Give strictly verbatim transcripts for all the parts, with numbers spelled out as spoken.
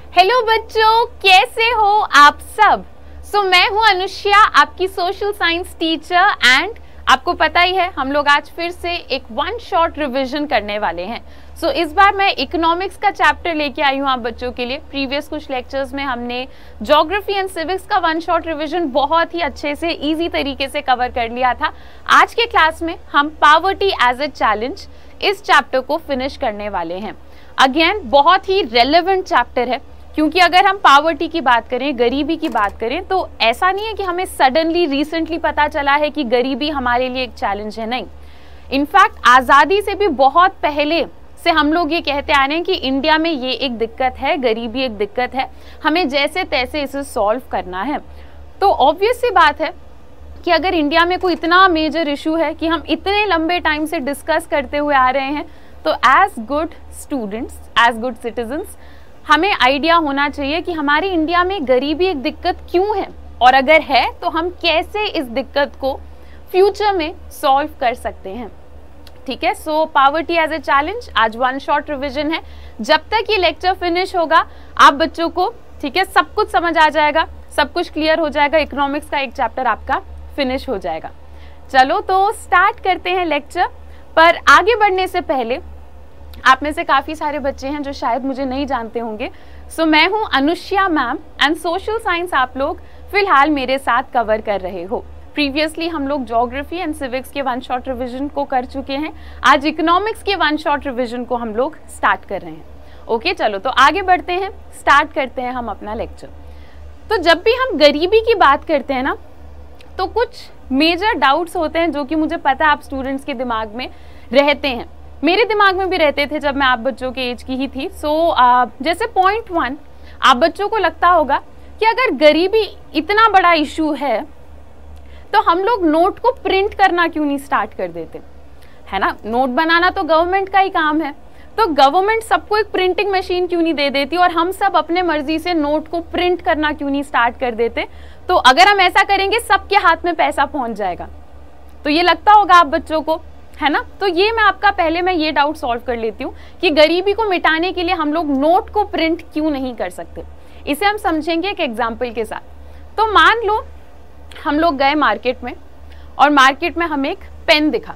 Hello बच्चों, कैसे हो आप सब। सो so, मैं हूं अनुष्या, आपकी सोशल साइंस टीचर। एंड आपको पता ही है हम लोग आज फिर से एक वन शॉट रिवीजन करने वाले हैं। सो so, इस बार मैं इकोनॉमिक्स का चैप्टर लेके आई हूं आप बच्चों के लिए। प्रीवियस कुछ लेक्चर्स में हमने ज्योग्राफी एंड सिविक्स का वन शॉट रिवीजन बहुत ही अच्छे से इजी तरीके से कवर कर लिया था। आज के क्लास में हम पॉवर्टी एज ए चैलेंज इस चैप्टर को फिनिश करने वाले हैं। अगेन बहुत ही रेलेवेंट चैप्टर है, क्योंकि अगर हम पॉवर्टी की बात करें, गरीबी की बात करें, तो ऐसा नहीं है कि हमें सडनली रिसेंटली पता चला है कि गरीबी हमारे लिए एक चैलेंज है। नहीं, इनफैक्ट आज़ादी से भी बहुत पहले से हम लोग ये कहते आ रहे हैं कि इंडिया में ये एक दिक्कत है, गरीबी एक दिक्कत है, हमें जैसे तैसे इसे सॉल्व करना है। तो ऑब्वियस सी बात है कि अगर इंडिया में कोई इतना मेजर इशू है कि हम इतने लंबे टाइम से डिस्कस करते हुए आ रहे हैं, तो as good students, as good citizens, हमें आइडिया होना चाहिए कि हमारी इंडिया में गरीबी एक दिक्कत क्यों है, और अगर है तो हम कैसे इस दिक्कत को फ्यूचर में सॉल्व कर सकते हैं। ठीक है, so poverty as a challenge आज वन शॉट रिवीजन है। जब तक ये लेक्चर फिनिश होगा आप बच्चों को, ठीक है, सब कुछ समझ आ जाएगा, सब कुछ क्लियर हो जाएगा, इकोनॉमिक्स का एक चैप्टर आपका फिनिश हो जाएगा। चलो तो स्टार्ट करते हैं लेक्चर। पर आगे बढ़ने से पहले आप में से काफ़ी सारे बच्चे हैं जो शायद मुझे नहीं जानते होंगे। सो so, मैं हूं Anushya ma'am and social science आप लोग फिलहाल मेरे साथ कवर कर रहे हो। प्रीवियसली हम लोग ज्योग्राफी एंड सिविक्स के वन शॉट रिवीजन को कर चुके हैं, आज इकोनॉमिक्स के वन शॉट रिवीजन को हम लोग स्टार्ट कर रहे हैं। ओके okay, चलो तो आगे बढ़ते हैं, स्टार्ट करते हैं हम अपना लेक्चर। तो जब भी हम गरीबी की बात करते हैं ना, तो कुछ मेजर डाउट्स होते हैं जो कि मुझे पता है आप स्टूडेंट्स के दिमाग में रहते हैं, मेरे दिमाग में भी रहते थे जब मैं आप बच्चों के एज की ही थी। सो so, uh, जैसे पॉइंट वन, आप बच्चों को लगता होगा कि अगर गरीबी इतना बड़ा इशू है तो हम लोग नोट को प्रिंट करना क्यों नहीं स्टार्ट कर देते, है ना। नोट बनाना तो गवर्नमेंट का ही काम है, तो गवर्नमेंट सबको एक प्रिंटिंग मशीन क्यों नहीं दे देती और हम सब अपने मर्जी से नोट को प्रिंट करना क्यों नहीं स्टार्ट कर देते। तो अगर हम ऐसा करेंगे सबके हाथ में पैसा पहुंच जाएगा, तो ये लगता होगा आप बच्चों को, है ना। तो ये मैं आपका पहले मैं ये डाउट सॉल्व कर लेती हूँ कि गरीबी को मिटाने के लिए हम लोग नोट को प्रिंट क्यों नहीं कर सकते। इसे हम समझेंगे एक एग्जाम्पल के साथ। तो मान लो हम लोग गए मार्केट में और मार्केट में हमें एक पेन दिखा,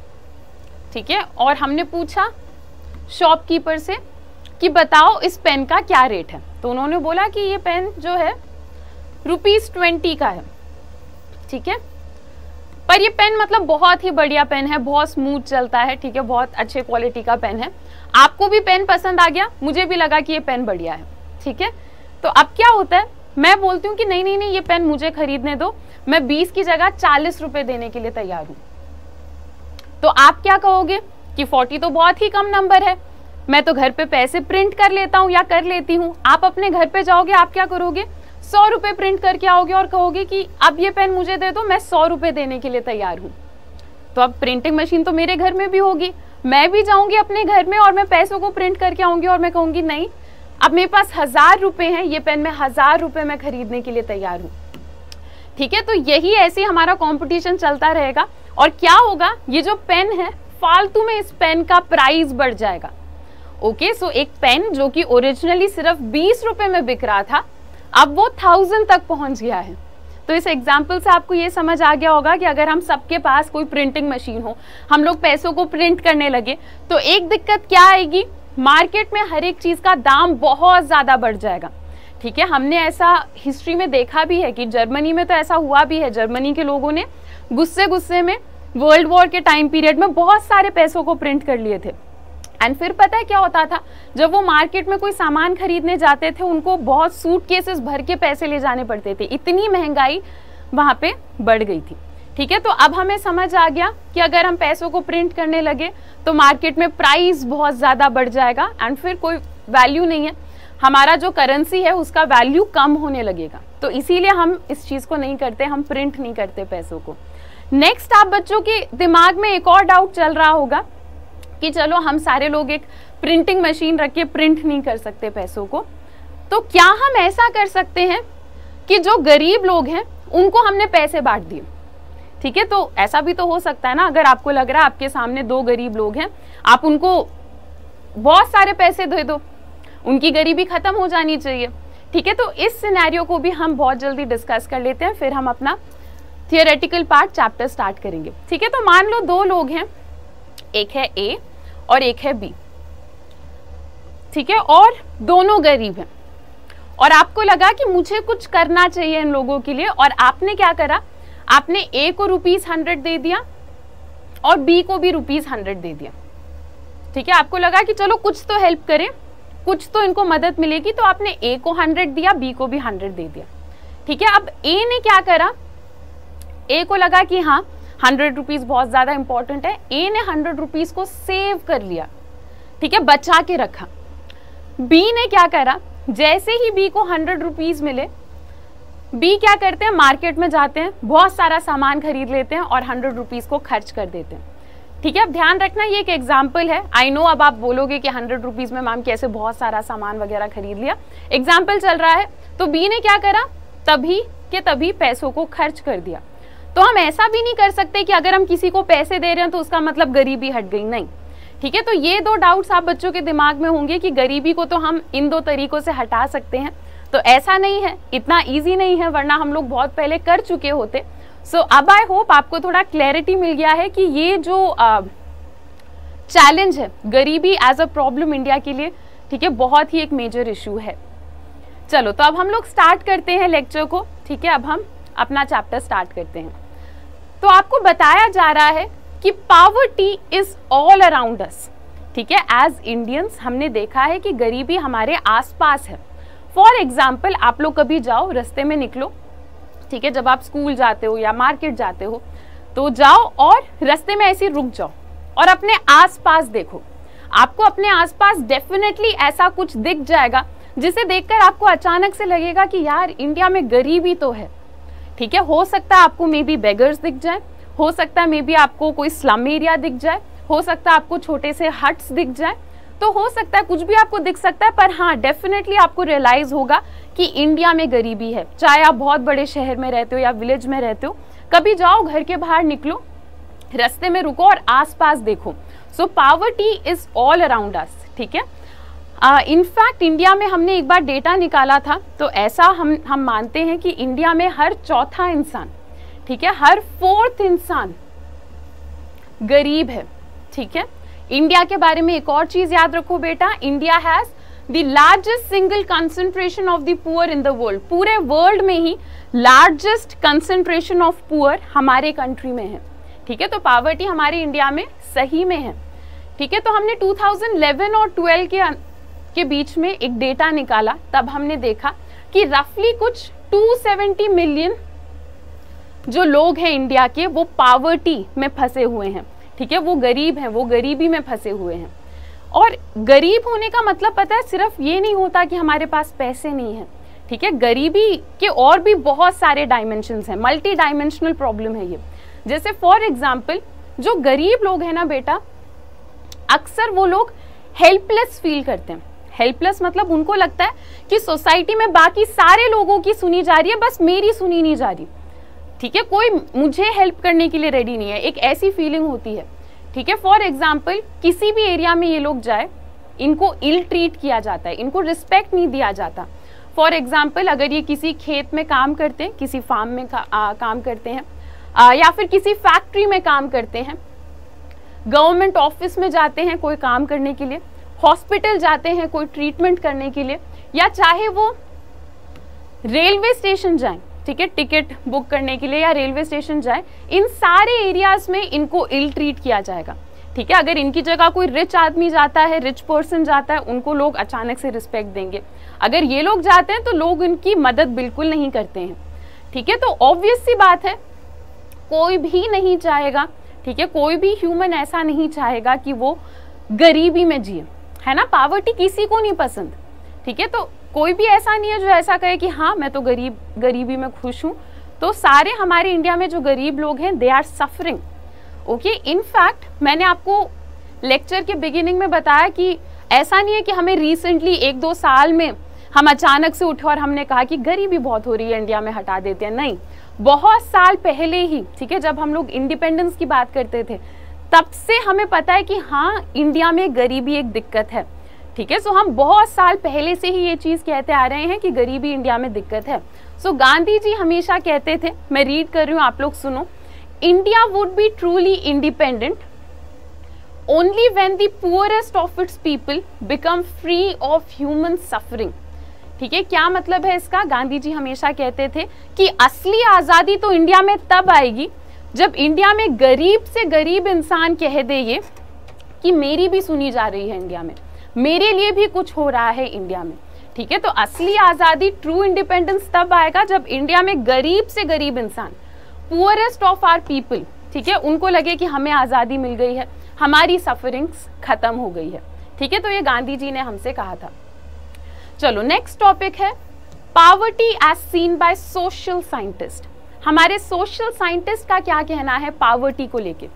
ठीक है, और हमने पूछा शॉपकीपर से कि बताओ इस पेन का क्या रेट है। तो उन्होंने बोला कि ये पेन जो है रुपीज ट्वेंटी का है, ठीक है, पर ये पेन मतलब बहुत ही बढ़िया पेन है, बहुत स्मूथ चलता है, ठीक है, बहुत अच्छे क्वालिटी का पेन है। आपको भी पेन पसंद आ गया, मुझे भी लगा कि ये पेन बढ़िया है, ठीक है। तो अब क्या होता है, मैं बोलती हूँ कि नहीं नहीं नहीं ये पेन मुझे खरीदने दो, मैं बीस की जगह चालीस रुपए देने के लिए तैयार हूँ। तो आप क्या कहोगे कि चालीस तो बहुत ही कम नंबर है, मैं तो घर पे पैसे प्रिंट कर लेता हूँ या कर लेती हूँ। आप अपने घर पे जाओगे, आप क्या करोगे, सौ रुपए प्रिंट करके आओगे और कहोगे कि अब ये पेन मुझे दे दो, मैं सौ रुपए देने के लिए तैयार हूँ। तो अब प्रिंटिंग मशीन तो मेरे घर में भी होगी, मैं भी जाऊंगी अपने घर में और मैं पैसों को प्रिंट करके आऊंगी और मैं कहूंगी नहीं, अब मेरे पास हजार रुपए हैं, ये पेन मैं हजार रुपए में खरीदने के लिए तैयार हूँ, ठीक है। तो यही ऐसे हमारा कॉम्पिटिशन चलता रहेगा और क्या होगा, ये जो पेन है फालतू में इस पेन का प्राइस बढ़ जाएगा। ओके, सो एक पेन जो कि ओरिजिनली सिर्फ बीस रुपए में बिक रहा था, अब वो थाउजेंड तक पहुंच गया है। तो इस एग्जाम्पल से आपको ये समझ आ गया होगा कि अगर हम सबके पास कोई प्रिंटिंग मशीन हो, हम लोग पैसों को प्रिंट करने लगे, तो एक दिक्कत क्या आएगी, मार्केट में हर एक चीज का दाम बहुत ज्यादा बढ़ जाएगा, ठीक है। हमने ऐसा हिस्ट्री में देखा भी है कि जर्मनी में तो ऐसा हुआ भी है, जर्मनी के लोगों ने गुस्से गुस्से में वर्ल्ड वॉर के टाइम पीरियड में बहुत सारे पैसों को प्रिंट कर लिए थे। एंड फिर पता है क्या होता था, जब वो मार्केट में कोई सामान खरीदने जाते थे उनको बहुत सूटकेसेस भर के पैसे ले जाने पड़ते थे, इतनी महंगाई वहां पे बढ़ गई थी, ठीक है। तो अब हमें समझ आ गया कि अगर हम पैसों को प्रिंट करने लगे तो मार्केट में प्राइस बहुत ज़्यादा बढ़ जाएगा एंड फिर कोई वैल्यू नहीं है, हमारा जो करेंसी है उसका वैल्यू कम होने लगेगा। तो इसीलिए हम इस चीज़ को नहीं करते, हम प्रिंट नहीं करते पैसों को। नेक्स्ट, आप बच्चों के दिमाग में एक और डाउट चल रहा होगा कि चलो हम सारे लोग एक प्रिंटिंग मशीन रख के प्रिंट नहीं कर सकते पैसों को, तो क्या हम ऐसा कर सकते हैं कि जो गरीब लोग हैं उनको हमने पैसे बांट दिए, ठीक है। तो ऐसा भी तो हो सकता है ना, अगर आपको लग रहा है आपके सामने दो गरीब लोग हैं, आप उनको बहुत सारे पैसे दे दो उनकी गरीबी खत्म हो जानी चाहिए। ठीक है, तो इस सिनेरियो को भी हम बहुत जल्दी डिस्कस कर लेते हैं, फिर हम अपना थियोरेटिकल पार्ट चैप्टर स्टार्ट करेंगे। ठीक है, तो मान लो दो लोग हैं, एक है ए और एक है बी। ठीक है, और दोनों गरीब हैं और आपको लगा कि मुझे कुछ करना चाहिए इन लोगों के लिए, और आपने क्या करा, आपने ए को रुपीज हंड्रेड दे दिया और बी को भी रुपीज हंड्रेड दे दिया। ठीक है, आपको लगा कि चलो कुछ तो हेल्प करें, कुछ तो इनको मदद मिलेगी, तो आपने ए को हंड्रेड दिया, बी को भी हंड्रेड दे दिया। ठीक है, अब ए ने क्या करा, ए को लगा कि हाँ हंड्रेड रुपीज बहुत ज्यादा इंपॉर्टेंट है, ए ने हंड्रेड रुपीज को सेव कर लिया। ठीक है, बचा के रखा। बी ने क्या करा, जैसे ही बी को हंड्रेड रुपीज मिले, बी क्या करते हैं, मार्केट में जाते हैं, बहुत सारा सामान खरीद लेते हैं और हंड्रेड रुपीज को खर्च कर देते हैं। ठीक है, अब ध्यान रखना ये एक एग्जाम्पल है। आई नो अब आप बोलोगे कि हंड्रेड रुपीज में मैम कैसे बहुत सारा सामान वगैरह खरीद लिया, एग्जाम्पल चल रहा है। तो बी ने क्या करा, तभी के तभी पैसों को खर्च कर दिया। तो हम ऐसा भी नहीं कर सकते कि अगर हम किसी को पैसे दे रहे हैं तो उसका मतलब गरीबी हट गई, नहीं। ठीक है, तो ये दो डाउट्स आप बच्चों के दिमाग में होंगे कि गरीबी को तो हम इन दो तरीकों से हटा सकते हैं, तो ऐसा नहीं है, इतना इजी नहीं है, वरना हम लोग बहुत पहले कर चुके होते। सो so, अब आई होप आपको थोड़ा क्लैरिटी मिल गया है कि ये जो चैलेंज uh, है गरीबी एज अ प्रॉब्लम इंडिया के लिए, ठीक है, बहुत ही एक मेजर इशू है। चलो, तो अब हम लोग स्टार्ट करते हैं लेक्चर को। ठीक है, अब हम अपना चैप्टर स्टार्ट करते हैं। तो आपको बताया जा रहा है कि poverty is all around us. ठीक है, एज इंडियंस हमने देखा है कि गरीबी हमारे आसपास है। फॉर एग्जाम्पल, आप लोग कभी जाओ, रास्ते में निकलो, ठीक है, जब आप स्कूल जाते हो या मार्केट जाते हो, तो जाओ और रास्ते में ऐसे रुक जाओ और अपने आसपास देखो। आपको अपने आसपास डेफिनेटली ऐसा कुछ दिख जाएगा जिसे देखकर आपको अचानक से लगेगा कि यार इंडिया में गरीबी तो है। ठीक है, हो सकता है आपको मे बी बेगर्स दिख जाए, हो सकता है मे बी आपको कोई स्लम एरिया दिख जाए, हो सकता है आपको छोटे से हट्स दिख जाए, तो हो सकता है कुछ भी आपको दिख सकता है, पर हाँ डेफिनेटली आपको रियलाइज होगा कि इंडिया में गरीबी है। चाहे आप बहुत बड़े शहर में रहते हो या विलेज में रहते हो, कभी जाओ, घर के बाहर निकलो, रास्ते में रुको और आसपास देखो। So poverty is all around us. ठीक है, इनफैक्ट इंडिया में हमने एक बार डेटा निकाला था, तो ऐसा हम हम मानते हैं कि इंडिया में हर चौथा इंसान, ठीक है, हर फोर्थ इंसान गरीब है। ठीक है, इंडिया के बारे में एक और चीज याद रखो बेटा, India has the largest single concentration of the poor in the world. पूरे वर्ल्ड में ही लार्जेस्ट कंसंट्रेशन ऑफ पुअर हमारे कंट्री में है। ठीक है, तो पावर्टी हमारे इंडिया में सही में है। ठीक है, तो हमने टू थाउजेंड इलेवन और ट्वेल्व के के बीच में एक डेटा निकाला, तब हमने देखा कि रफली कुछ टू सेवेंटी मिलियन जो लोग हैं इंडिया के, वो पावर्टी में फंसे हुए हैं। ठीक है, वो गरीब हैं, वो गरीबी में फंसे हुए हैं। और गरीब होने का मतलब पता है, सिर्फ ये नहीं होता कि हमारे पास पैसे नहीं है। ठीक है, गरीबी के और भी बहुत सारे डायमेंशंस हैं, मल्टी डायमेंशनल प्रॉब्लम है ये। जैसे फॉर एग्जाम्पल, जो गरीब लोग हैं ना बेटा, अक्सर वो लोग हेल्पलेस फील करते हैं। हेल्पलेस मतलब उनको लगता है कि सोसाइटी में बाकी सारे लोगों की सुनी जा रही है, बस मेरी सुनी नहीं जा रही। ठीक है, कोई मुझे हेल्प करने के लिए रेडी नहीं है, एक ऐसी फीलिंग होती है। ठीक है, फॉर एग्जाम्पल, किसी भी एरिया में ये लोग जाए, इनको इल ट्रीट किया जाता है, इनको रिस्पेक्ट नहीं दिया जाता। फॉर एग्जाम्पल, अगर ये किसी खेत में काम करते हैं, किसी फार्म में का, आ, काम करते हैं, आ, या फिर किसी फैक्ट्री में काम करते हैं, गवर्नमेंट ऑफिस में जाते हैं कोई काम करने के लिए, हॉस्पिटल जाते हैं कोई ट्रीटमेंट करने के लिए, या चाहे वो रेलवे स्टेशन जाएं, ठीक है, टिकट बुक करने के लिए, या रेलवे स्टेशन जाए, इन सारे एरियाज में इनको इल ट्रीट किया जाएगा। ठीक है, अगर इनकी जगह कोई रिच आदमी जाता है, रिच पर्सन जाता है, उनको लोग अचानक से रिस्पेक्ट देंगे। अगर ये लोग जाते हैं तो लोग इनकी मदद बिल्कुल नहीं करते हैं। ठीक है, तो ऑब्वियस सी बात है, कोई भी नहीं चाहेगा, ठीक है, कोई भी ह्यूमन ऐसा नहीं चाहेगा कि वो गरीबी में जिए, है ना। पावर्टी किसी को नहीं पसंद। ठीक है, तो कोई भी ऐसा नहीं है जो ऐसा कहे कि हाँ मैं तो गरीब गरीबी में खुश हूँ। तो सारे हमारे इंडिया में जो गरीब लोग हैं, they are suffering. Okay, in fact मैंने आपको लेक्चर के बिगिनिंग में बताया कि ऐसा नहीं है कि हमें रिसेंटली एक दो साल में हम अचानक से उठे और हमने कहा कि गरीबी बहुत हो रही है इंडिया में, हटा देते हैं। नहीं, बहुत साल पहले ही, ठीक है, जब हम लोग इंडिपेंडेंस की बात करते थे, तब से हमें पता है कि हाँ इंडिया में गरीबी एक दिक्कत है। ठीक है। सो हम बहुत साल पहले से ही ये चीज कहते आ रहे हैं कि गरीबी इंडिया में दिक्कत है। सो गांधी जी हमेशा कहते थे, मैं रीड कर रही हूँ, आप लोग सुनो, India would be truly independent only when the poorest of its people become free of human suffering. ठीक है, क्या मतलब है इसका? गांधी जी हमेशा कहते थे कि असली आजादी तो इंडिया में तब आएगी जब इंडिया में गरीब से गरीब इंसान कह दे ये कि मेरी भी सुनी जा रही है इंडिया में, मेरे लिए भी कुछ हो रहा है इंडिया में। ठीक है, तो असली आजादी, ट्रू इंडिपेंडेंस तब आएगा जब इंडिया में गरीब से गरीब इंसान, पुअरेस्ट ऑफ आवर पीपल, ठीक है, उनको लगे कि हमें आजादी मिल गई है, हमारी सफरिंग्स खत्म हो गई है। ठीक है, तो ये गांधी जी ने हमसे कहा था। चलो नेक्स्ट टॉपिक है poverty as seen by social scientist. हमारे सोशल साइंटिस्ट का क्या कहना है पावर्टी को लेके।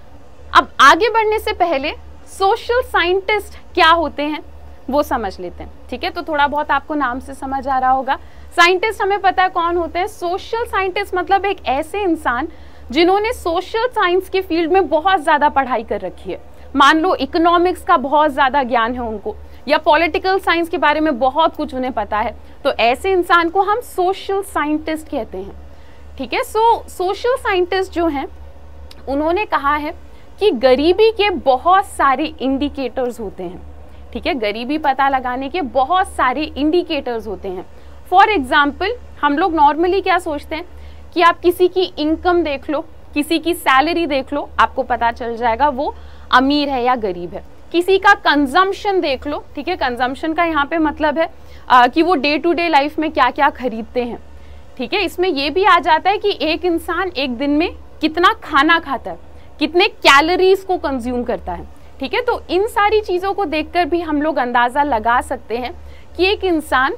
अब आगे बढ़ने से पहले सोशल साइंटिस्ट क्या होते हैं वो समझ लेते हैं। ठीक है, तो थोड़ा बहुत आपको नाम से समझ आ रहा होगा। साइंटिस्ट हमें पता है कौन होते हैं। सोशल साइंटिस्ट मतलब एक ऐसे इंसान जिन्होंने सोशल साइंस के फील्ड में बहुत ज्यादा पढ़ाई कर रखी है। मान लो इकोनॉमिक्स का बहुत ज्यादा ज्ञान है उनको, या पॉलिटिकल साइंस के बारे में बहुत कुछ उन्हें पता है, तो ऐसे इंसान को हम सोशल साइंटिस्ट कहते हैं। ठीक है, सो सोशल साइंटिस्ट जो हैं उन्होंने कहा है कि गरीबी के बहुत सारे इंडिकेटर्स होते हैं। ठीक है, गरीबी पता लगाने के बहुत सारे इंडिकेटर्स होते हैं। फॉर एग्जाम्पल, हम लोग नॉर्मली क्या सोचते हैं कि आप किसी की इनकम देख लो, किसी की सैलरी देख लो, आपको पता चल जाएगा वो अमीर है या गरीब है। किसी का कंजम्पशन देख लो। ठीक है, कंजम्पशन का यहाँ पे मतलब है आ, कि वो डे टू डे लाइफ में क्या क्या खरीदते हैं। ठीक है, इसमें ये भी आ जाता है कि एक इंसान एक दिन में कितना खाना खाता है, कितने कैलोरीज को कंज्यूम करता है। ठीक है, तो इन सारी चीजों को देखकर भी हम लोग अंदाजा लगा सकते हैं कि एक इंसान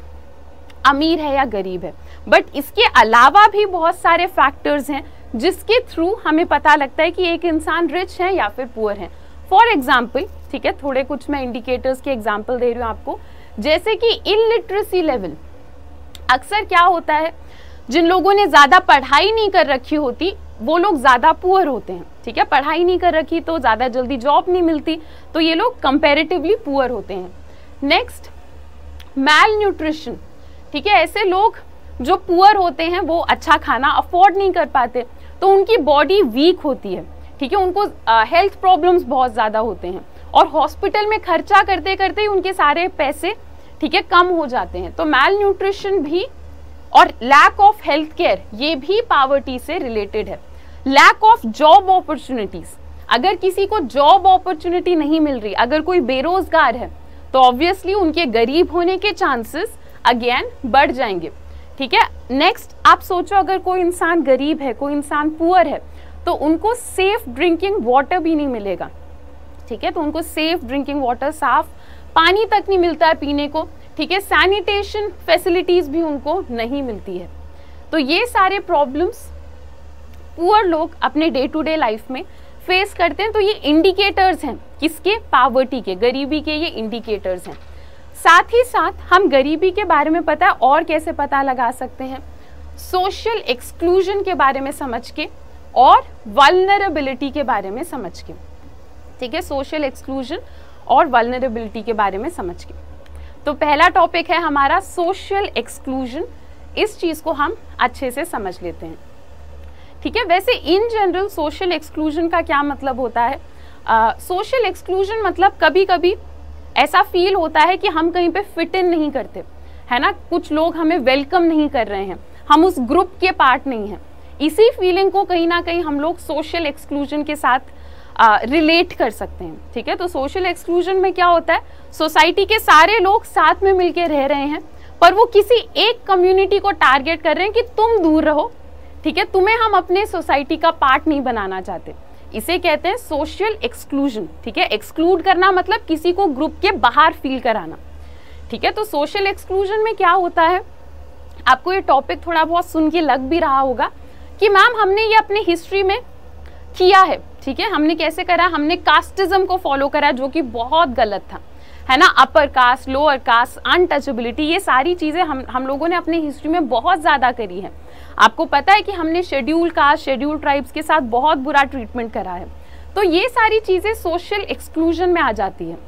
अमीर है या गरीब है। बट इसके अलावा भी बहुत सारे फैक्टर्स हैं जिसके थ्रू हमें पता लगता है कि एक इंसान रिच है या फिर पुअर है। फॉर एग्जाम्पल, ठीक है, थोड़े कुछ मैं इंडिकेटर्स के एग्जाम्पल दे रही हूँ आपको, जैसे कि इलिटरेसी लेवल। अक्सर क्या होता है, जिन लोगों ने ज्यादा पढ़ाई नहीं कर रखी होती वो लोग ज्यादा पुअर होते हैं। ठीक है, पढ़ाई नहीं कर रखी तो ज्यादा जल्दी जॉब नहीं मिलती, तो ये लोग कंपैरेटिवली पुअर होते हैं। Next, malnutrition. ठीक है, ऐसे लोग जो पुअर होते हैं वो अच्छा खाना अफोर्ड नहीं कर पाते, तो उनकी बॉडी वीक होती है। ठीक है, उनको हेल्थ प्रॉब्लम्स बहुत ज्यादा होते हैं और हॉस्पिटल में खर्चा करते करते ही उनके सारे पैसे, ठीक है, कम हो जाते हैं। तो मैल न्यूट्रिशन भी और लैक ऑफ हेल्थ केयर, ये भी पावर्टी से रिलेटेड है। लैक ऑफ जॉब अपॉर्चुनिटीज, अगर किसी को जॉब अपॉर्चुनिटी नहीं मिल रही, अगर कोई बेरोजगार है, तो ऑब्वियसली उनके गरीब होने के चांसेस अगेन बढ़ जाएंगे। ठीक है, नेक्स्ट आप सोचो, अगर कोई इंसान गरीब है, कोई इंसान पुअर है, तो उनको सेफ ड्रिंकिंग वाटर भी नहीं मिलेगा। ठीक है, तो उनको सेफ ड्रिंकिंग वाटर, साफ पानी तक नहीं मिलता है पीने को। ठीक है, सैनिटेशन फैसिलिटीज भी उनको नहीं मिलती है। तो ये सारे प्रॉब्लम्स पुअर लोग अपने डे टू डे लाइफ में फेस करते हैं। तो ये इंडिकेटर्स हैं किसके? पावर्टी के, गरीबी के ये इंडिकेटर्स हैं। साथ ही साथ हम गरीबी के बारे में पता है और कैसे पता लगा सकते हैं? सोशल एक्सक्लूजन के बारे में समझ के और वल्नरेबिलिटी के बारे में समझ के। ठीक है, सोशल एक्सक्लूजन और वल्नरेबिलिटी के बारे में समझ के। तो पहला टॉपिक है हमारा सोशल एक्सक्लूजन। इस चीज को हम अच्छे से समझ लेते हैं। ठीक है, वैसे इन जनरल सोशल एक्सक्लूजन का क्या मतलब होता है? सोशल एक्सक्लूजन मतलब कभी कभी ऐसा फील होता है कि हम कहीं पे फिट इन नहीं करते, है ना, कुछ लोग हमें वेलकम नहीं कर रहे हैं, हम उस ग्रुप के पार्ट नहीं हैं। इसी फीलिंग को कहीं ना कहीं हम लोग सोशल एक्सक्लूजन के साथ रिलेट uh, कर सकते हैं। ठीक है, तो सोशल एक्सक्लूजन में क्या होता है? सोसाइटी के सारे लोग साथ में मिलकर रह रहे हैं, पर वो किसी एक कम्युनिटी को टारगेट कर रहे हैं कि तुम दूर रहो। ठीक है, तुम्हें हम अपने सोसाइटी का पार्ट नहीं बनाना चाहते। इसे कहते हैं सोशल एक्सक्लूजन। ठीक है, एक्सक्लूड करना मतलब किसी को ग्रुप के बाहर फील कराना। ठीक है, तो सोशल एक्सक्लूजन में क्या होता है, आपको ये टॉपिक थोड़ा बहुत सुन के लग भी रहा होगा कि मैम हमने ये अपने हिस्ट्री में किया है। ठीक है, हमने कैसे करा? हमने कास्टिज्म को फॉलो करा, जो कि बहुत गलत था, है ना। Upper caste, lower caste, untouchability, ये सारी चीजें हम हम लोगों ने अपनी हिस्ट्री में बहुत ज्यादा करी है। आपको पता है कि हमने शेड्यूल कास्ट, शेड्यूल ट्राइब्स के साथ बहुत बुरा ट्रीटमेंट करा है। तो ये सारी चीजें सोशल एक्सक्लूजन में आ जाती है।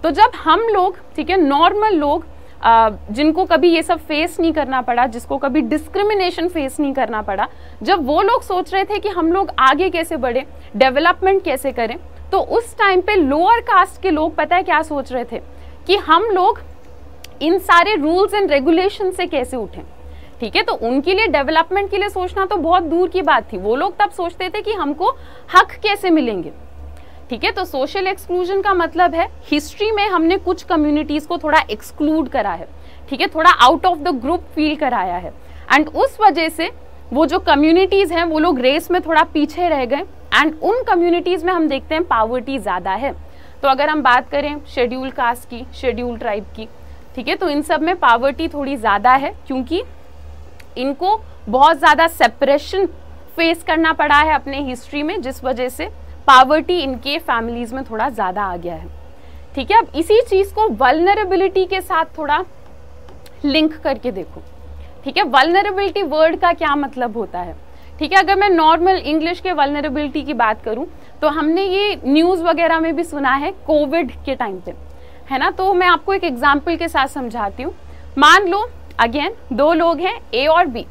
तो जब हम लोग, ठीक है, नॉर्मल लोग जिनको कभी ये सब फेस नहीं करना पड़ा, जिसको कभी डिस्क्रिमिनेशन फेस नहीं करना पड़ा, जब वो लोग सोच रहे थे कि हम लोग आगे कैसे बढ़े, डेवलपमेंट कैसे करें, तो उस टाइम पे लोअर कास्ट के लोग पता है क्या सोच रहे थे कि हम लोग इन सारे रूल्स एंड रेगुलेशन से कैसे उठें। ठीक है, तो उनके लिए डेवलपमेंट के लिए सोचना तो बहुत दूर की बात थी। वो लोग तब सोचते थे कि हमको हक कैसे मिलेंगे। ठीक है, तो सोशल एक्सक्लूजन का मतलब है हिस्ट्री में हमने कुछ कम्युनिटीज को थोड़ा एक्सक्लूड करा है, ठीक है, थोड़ा out of the group feel कराया है, एंड उस वजह से वो जो कम्युनिटीज हैं वो लोग रेस में थोड़ा पीछे रह गए, एंड उन कम्युनिटीज में हम देखते हैं पावर्टी ज्यादा है। तो अगर हम बात करें शेड्यूल कास्ट की, शेड्यूल ट्राइब की, ठीक है, तो इन सब में पावर्टी थोड़ी ज्यादा है, क्योंकि इनको बहुत ज्यादा सेपरेशन फेस करना पड़ा है अपने हिस्ट्री में, जिस वजह से पावर्टी इनके फैमिलीज में थोड़ा ज्यादा आ गया है। ठीक है, अब इसी चीज को वल्नरेबिलिटी के साथ थोड़ा लिंक करके देखो। ठीक है, वल्नरेबिलिटी वर्ड का क्या मतलब होता है। ठीक है, अगर मैं नॉर्मल इंग्लिश के वल्नरेबिलिटी की बात करूं तो हमने ये न्यूज वगैरह में भी सुना है कोविड के टाइम पे, है ना। तो मैं आपको एक एग्जाम्पल के साथ समझाती हूँ। मान लो अगेन दो लोग हैं, ए और बी।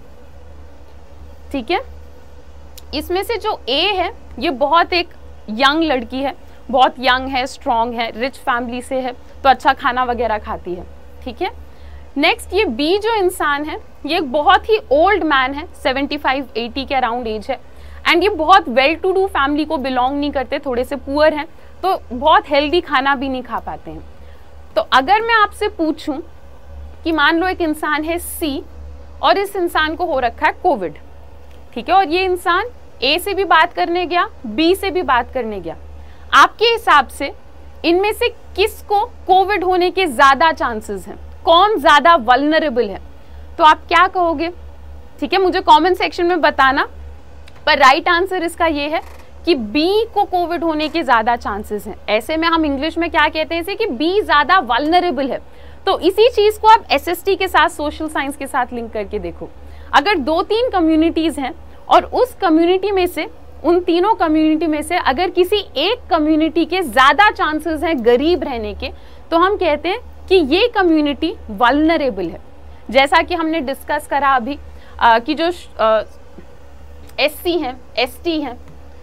ठीक है, इसमें से जो ए है ये बहुत एक यंग लड़की है, बहुत यंग है, स्ट्रांग है, रिच फैमिली से है, तो अच्छा खाना वगैरह खाती है। ठीक है, नेक्स्ट ये बी जो इंसान है ये एक बहुत ही ओल्ड मैन है, पचहत्तर अस्सी के अराउंड एज है, एंड ये बहुत वेल टू डू फैमिली को बिलोंग नहीं करते, थोड़े से पुअर हैं, तो बहुत हेल्दी खाना भी नहीं खा पाते हैं। तो अगर मैं आपसे पूछूं कि मान लो एक इंसान है सी और इस इंसान को हो रखा है कोविड, ठीक है, और ये इंसान ए से भी बात करने गया, बी से भी बात करने गया, आपके हिसाब से इनमें से किसको कोविड होने के ज्यादा चांसेस हैं, कौन ज्यादा वल्नरेबल है? तो आप क्या कहोगे? ठीक है, मुझे कमेंट सेक्शन में बताना। पर राइट आंसर इसका ये है कि बी को कोविड होने के ज्यादा चांसेस हैं। ऐसे में हम इंग्लिश में क्या कहते हैं इसे, कि बी ज्यादा वल्नरेबल है। तो इसी चीज को आप एसएसटी के साथ, सोशल साइंस के साथ लिंक करके देखो। अगर दो तीन कम्युनिटीज हैं और उस कम्युनिटी में से, उन तीनों कम्युनिटी में से अगर किसी एक कम्युनिटी के ज्यादा चांसेस हैं गरीब रहने के, तो हम कहते हैं कि ये कम्युनिटी वल्नरेबल है। जैसा कि हमने डिस्कस करा अभी आ, कि जो एससी हैं, एसटी हैं,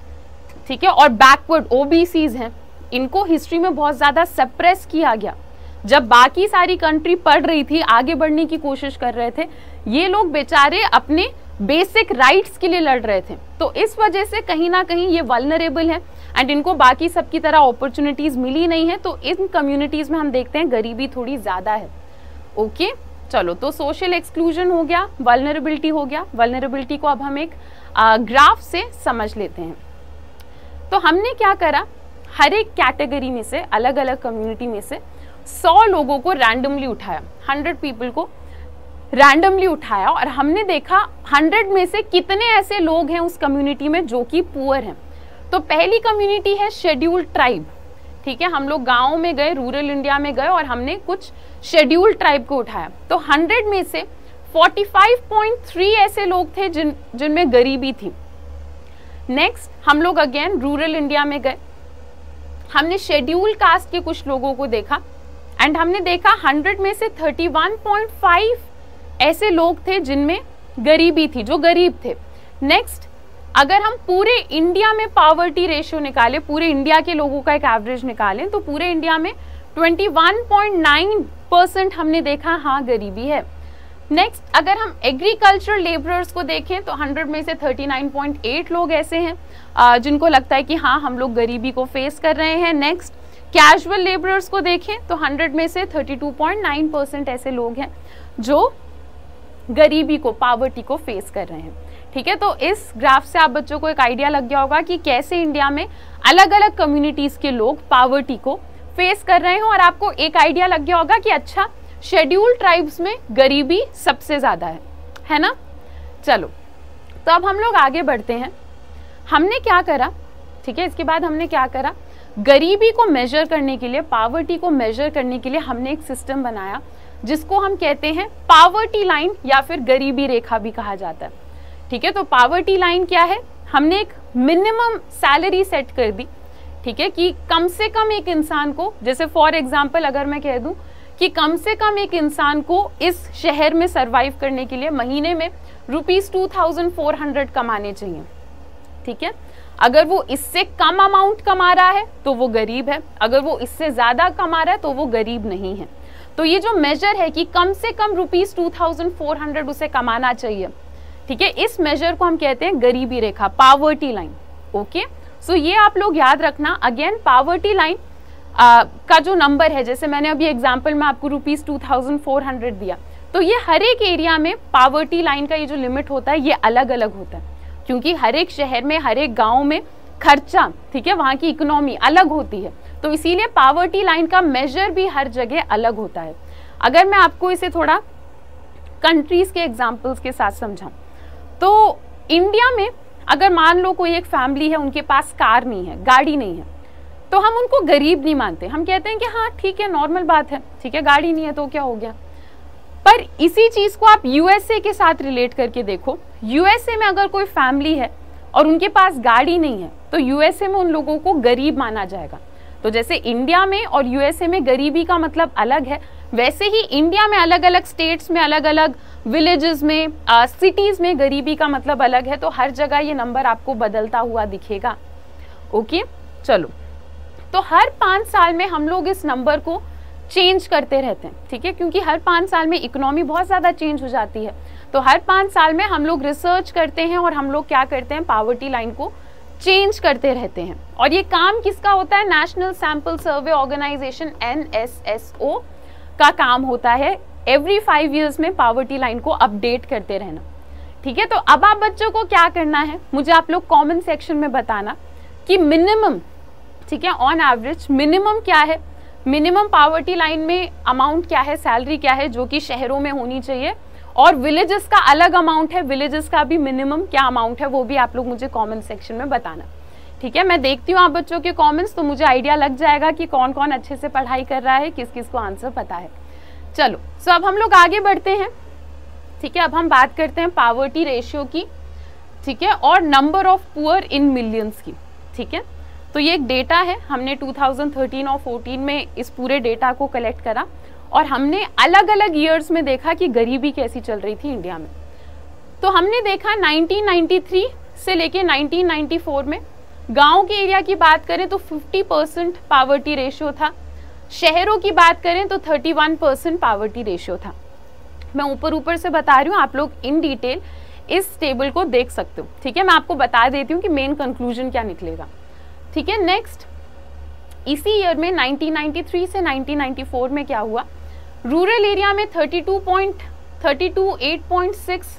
ठीक है, और बैकवर्ड ओबीसीज हैं, इनको हिस्ट्री में बहुत ज्यादा सप्रेस किया गया। जब बाकी सारी कंट्री पढ़ रही थी, आगे बढ़ने की कोशिश कर रहे थे, ये लोग बेचारे अपने बेसिक राइट्स के लिए लड़ रहे थे। तो इस वजह से कहीं ना कहीं ये वल्नरेबल है, एंड इनको बाकी सबकी तरह अपॉर्चुनिटीज मिली नहीं है। तो इन कम्युनिटीज में हम देखते हैं गरीबी थोड़ी ज्यादा है। ओके, चलो, तो सोशल एक्सक्लूजन हो गया, वल्नरेबिलिटी हो गया। वल्नरेबिलिटी को अब हम एक ग्राफ से समझ लेते हैं। तो हमने क्या करा, हर एक कैटेगरी में से, अलग अलग कम्युनिटी में से सौ लोगों को रैंडमली उठाया, हंड्रेड पीपल को रैंडमली उठाया, और हमने देखा हंड्रेड में से कितने ऐसे लोग हैं उस कम्युनिटी में जो कि पुअर हैं। तो पहली कम्युनिटी है शेड्यूल ट्राइब। ठीक है, हम लोग गाँव में गए, रूरल इंडिया में गए, और हमने कुछ शेड्यूल ट्राइब को उठाया। तो हंड्रेड में से पैंतालीस पॉइंट तीन ऐसे लोग थे जिन जिनमें गरीबी थी। नेक्स्ट हम लोग अगेन रूरल इंडिया में गए, हमने शेड्यूल कास्ट के कुछ लोगों को देखा, एंड हमने देखा हंड्रेड में से इकतीस पॉइंट पाँच ऐसे लोग थे जिनमें गरीबी थी, जो गरीब थे। नेक्स्ट, अगर हम पूरे इंडिया में पावर्टी रेशियो निकालें, पूरे इंडिया के लोगों का एक एवरेज निकालें, तो पूरे इंडिया में इक्कीस पॉइंट नौ परसेंट हमने देखा हाँ गरीबी है। नेक्स्ट, अगर हम एग्रीकल्चरल लेबरर्स को देखें तो हंड्रेड में से उनतालीस पॉइंट आठ लोग ऐसे हैं जिनको लगता है कि हाँ हम लोग गरीबी को फेस कर रहे हैं। नेक्स्ट, कैजुअल लेबरर्स को देखें तो हंड्रेड में से बत्तीस पॉइंट नौ परसेंट ऐसे लोग हैं जो गरीबी को, पावर्टी को फेस कर रहे हैं। ठीक है, तो इस ग्राफ से आप बच्चों को एक आइडिया लग गया होगा कि कैसे इंडिया में अलग अलग कम्युनिटीज के लोग पावर्टी को फेस कर रहे हैं, और आपको एक आइडिया लग गया होगा कि अच्छा शेड्यूल ट्राइब्स में गरीबी सबसे ज्यादा है, है ना। चलो, तो अब हम लोग आगे बढ़ते हैं। हमने क्या करा, ठीक है, इसके बाद हमने क्या करा, गरीबी को मेजर करने के लिए, पावर्टी को मेजर करने के लिए हमने एक सिस्टम बनाया जिसको हम कहते हैं पावर्टी लाइन, या फिर गरीबी रेखा भी कहा जाता है। ठीक है, तो पावर्टी लाइन क्या है, हमने एक मिनिमम सैलरी सेट कर दी ठीक है, कि कम से कम एक इंसान को, जैसे फॉर एग्जाम्पल अगर मैं कह दूं कि कम से कम एक इंसान को इस शहर में सरवाइव करने के लिए महीने में rupees two thousand four hundred कमाने चाहिए, ठीक है। अगर वो इससे कम अमाउंट कमा रहा है तो वो गरीब है, अगर वो इससे ज्यादा कमा रहा है तो वो गरीब नहीं है। तो ये जो मेजर है कि कम से कम rupees two thousand four hundred उसे कमाना चाहिए, ठीक है, इस मेजर को हम कहते हैं गरीबी रेखा, पावर्टी लाइन। ओके, सो ये आप लोग याद रखना। अगेन पावर्टी लाइन का जो नंबर है, जैसे मैंने अभी एग्जाम्पल में आपको rupees two thousand four hundred दिया, तो ये हर एक एरिया में पावर्टी लाइन का ये जो लिमिट होता है ये अलग अलग होता है, क्योंकि हर एक शहर में, हर एक गांव में खर्चा, ठीक है, वहां की इकोनॉमी अलग होती है, तो इसीलिए पावर्टी लाइन का मेजर भी हर जगह अलग होता है। अगर मैं आपको इसे थोड़ा कंट्रीज के एग्जांपल्स के साथ समझाऊं, तो इंडिया में अगर मान लो कोई एक फैमिली है, उनके पास कार नहीं है, गाड़ी नहीं है, तो हम उनको गरीब नहीं मानते, हम कहते हैं कि हाँ ठीक है, नॉर्मल बात है, ठीक है, गाड़ी नहीं है तो क्या हो गया। पर इसी चीज को आप यूएसए के साथ रिलेट करके देखो, यूएसए में अगर कोई फैमिली है और उनके पास गाड़ी नहीं है तो यूएसए में उन लोगों को गरीब माना जाएगा। तो जैसे इंडिया में और यूएसए में गरीबी का मतलब अलग है, वैसे ही इंडिया में अलग अलग स्टेट्स में, अलग अलग विलेजेस में, सिटीज में गरीबी का मतलब अलग है, तो हर जगह ये नंबर आपको बदलता हुआ दिखेगा। ओके, चलो, तो हर पाँच साल में हम लोग इस नंबर को चेंज करते रहते हैं, ठीक है, क्योंकि हर पाँच साल में इकोनॉमी बहुत ज़्यादा चेंज हो जाती है, तो हर पाँच साल में हम लोग रिसर्च करते हैं और हम लोग क्या करते हैं, पावर्टी लाइन को चेंज करते रहते हैं। और ये काम किसका होता है, National Sample Survey Organisation N S S O का काम होता है, एवरी फाइव ईयर्स में पावर्टी लाइन को अपडेट करते रहना, ठीक है। तो अब आप बच्चों को क्या करना है, मुझे आप लोग कमेंट सेक्शन में बताना कि मिनिमम, ठीक है, ऑन एवरेज मिनिमम क्या है, मिनिमम पावर्टी लाइन में अमाउंट क्या है, सैलरी क्या है जो कि शहरों में होनी चाहिए, और विलेजेस का अलग अमाउंट है, विलेजेस का भी मिनिमम क्या अमाउंट है वो भी आप लोग मुझे कमेंट सेक्शन में बताना, ठीक है। मैं देखती हूँ आप बच्चों के कमेंट्स, तो मुझे आइडिया लग जाएगा कि कौन कौन अच्छे से पढ़ाई कर रहा है, किस किस को आंसर पता है। चलो, सो अब हम लोग आगे बढ़ते हैं, ठीक है। अब हम बात करते हैं पावर्टी रेशियो की, ठीक है, और number of poor in millions की, ठीक है। तो ये एक डेटा है, हमने टू थाउजेंड थर्टीन और फोर्टीन में इस पूरे डेटा को कलेक्ट करा और हमने अलग अलग ईयर्स में देखा कि गरीबी कैसी चल रही थी इंडिया में। तो हमने देखा नाइनटीन नाइंटी थ्री से लेके नाइनटीन नाइंटी फोर में गांव के एरिया की बात करें तो फिफ्टी परसेंट पावर्टी रेशियो था, शहरों की बात करें तो thirty one percent poverty ratio था। मैं ऊपर ऊपर से बता रही हूँ, आप लोग इन डिटेल इस टेबल को देख सकते हो, ठीक है। मैं आपको बता देती हूँ कि मेन कंक्लूजन क्या निकलेगा, ठीक है। नेक्स्ट, इसी ईयर में नाइनटीन नाइंटी थ्री से नाइनटीन नाइंटी फोर में क्या हुआ, रूरल एरिया में thirty two point thirty two eight point six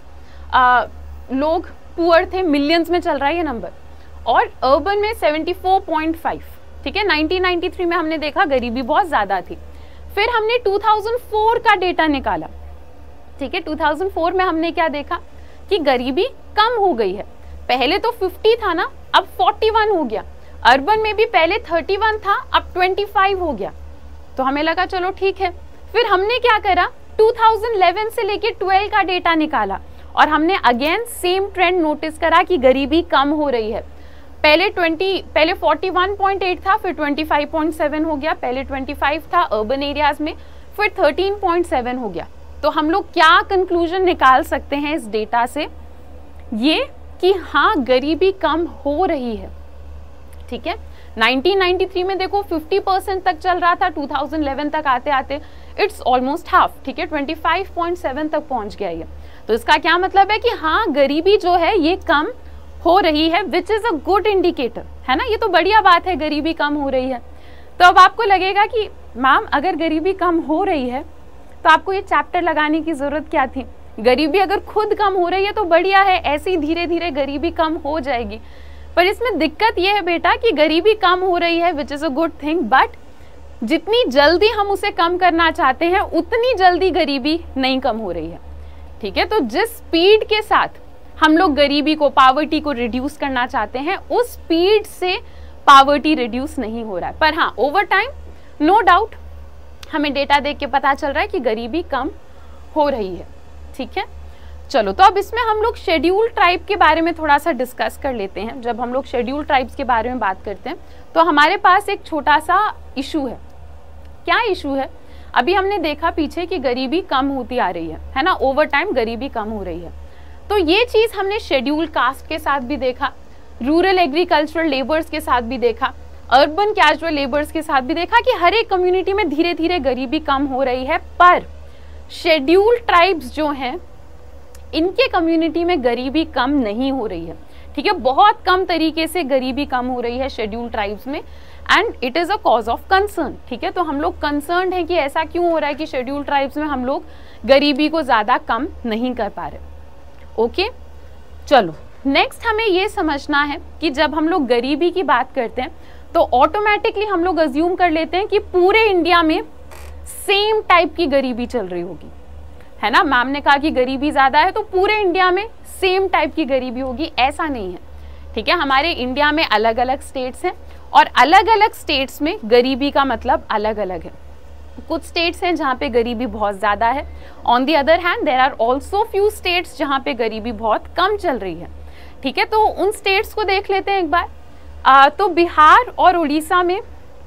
लोग पुअर थे, मिलियंस में चल रहा है ये नंबर, और अर्बन में सेवेंटी फोर पॉइंट फाइव, ठीक है। नाइनटीन नाइंटी थ्री में हमने देखा गरीबी बहुत ज़्यादा थी। फिर हमने टू थाउजेंड फोर का डेटा निकाला, ठीक है। टू थाउजेंड फोर में हमने क्या देखा कि गरीबी कम हो गई है, पहले तो फिफ्टी था ना, अब फोर्टी वन हो गया। अर्बन में भी पहले थर्टी वन था, अब ट्वेंटी फाइव हो गया, तो हमें लगा चलो ठीक है। फिर हमने क्या करा, टू थाउजेंड इलेवन से लेके ट्वेल्व का डेटा निकाला और हमने अगेन सेम ट्रेंड नोटिस करा कि गरीबी कम हो रही है। पहले ट्वेंटी पहले फोर्टी वन पॉइंट एट था, फिर ट्वेंटी फाइव पॉइंट सेवन हो गया, पहले ट्वेंटी फाइव था अर्बन एरियाज में, फिर थर्टीन पॉइंट सेवन हो गया। तो हम लोग क्या कंक्लूजन निकाल सकते हैं इस डेटा से, ये कि हाँ गरीबी कम हो रही है, ठीक है। नाइनटीन नाइंटी थ्री में देखो फिफ्टी परसेंट तक चल रहा था, टू थाउजेंड इलेवन तक आते आते इट्स ऑलमोस्ट हाफ, ठीक है, ट्वेंटी फाइव पॉइंट सेवन तक पहुंच गया ये। तो इसका क्या मतलब है कि हाँ गरीबी जो है ये कम हो रही है, which is a good indicator, है ना, ये तो बढ़िया बात है, गरीबी कम हो रही है। तो अब आपको लगेगा कि मैम अगर गरीबी कम हो रही है तो आपको ये चैप्टर लगाने की जरूरत क्या थी, गरीबी अगर खुद कम हो रही है तो बढ़िया है, ऐसे ही धीरे धीरे गरीबी कम हो जाएगी। पर इसमें दिक्कत यह है बेटा कि गरीबी कम हो रही है which is a good thing, but जितनी जल्दी हम उसे कम करना चाहते हैं उतनी जल्दी गरीबी नहीं कम हो रही है, ठीक है। तो जिस स्पीड के साथ हम लोग गरीबी को, पावर्टी को रिड्यूस करना चाहते हैं, उस स्पीड से पावर्टी रिड्यूस नहीं हो रहा है। पर हाँ ओवर टाइम नो डाउट हमें डेटा देख के पता चल रहा है कि गरीबी कम हो रही है, ठीक है। चलो, तो अब इसमें हम लोग शेड्यूल ट्राइब के बारे में थोड़ा सा डिस्कस कर लेते हैं। जब हम लोग शेड्यूल ट्राइब्स के बारे में बात करते हैं तो हमारे पास एक छोटा सा इशू है। क्या इशू है? अभी हमने देखा पीछे कि गरीबी कम होती आ रही है, है ना, ओवर टाइम गरीबी कम हो रही है। तो ये चीज हमने शेड्यूल कास्ट के साथ भी देखा, रूरल एग्रीकल्चरल लेबर्स के साथ भी देखा, अर्बन कैजुअल लेबर्स के साथ भी देखा कि हर एक कम्युनिटी में धीरे धीरे गरीबी कम हो रही है। पर शेड्यूल ट्राइब्स जो हैं इनके कम्युनिटी में गरीबी कम नहीं हो रही है। ठीक है, बहुत कम तरीके से गरीबी कम हो रही है शेड्यूल ट्राइब्स में, and it is a cause of concern. ठीक है, तो हम लोग कंसर्न है कि ऐसा क्यों हो रहा है कि शेड्यूल ट्राइब्स में हम लोग गरीबी को ज्यादा कम नहीं कर पा रहे। ओके, चलो नेक्स्ट हमें ये समझना है कि जब हम लोग गरीबी की बात करते हैं तो ऑटोमेटिकली हम लोग अज्यूम कर लेते हैं कि पूरे इंडिया में सेम टाइप की गरीबी चल रही होगी, है ना। मैम ने कहा कि गरीबी ज्यादा है तो पूरे इंडिया में सेम टाइप की गरीबी होगी, ऐसा नहीं है। ठीक है, हमारे इंडिया में अलग अलग स्टेट्स हैं और अलग अलग स्टेट्स में गरीबी का मतलब अलग अलग है। कुछ स्टेट्स हैं जहाँ पे गरीबी बहुत ज्यादा है, on the other hand there are also few states जहाँ पे गरीबी बहुत कम चल रही है। ठीक है, तो उन स्टेट्स को देख लेते हैं एक बार। आ, तो बिहार और उड़ीसा में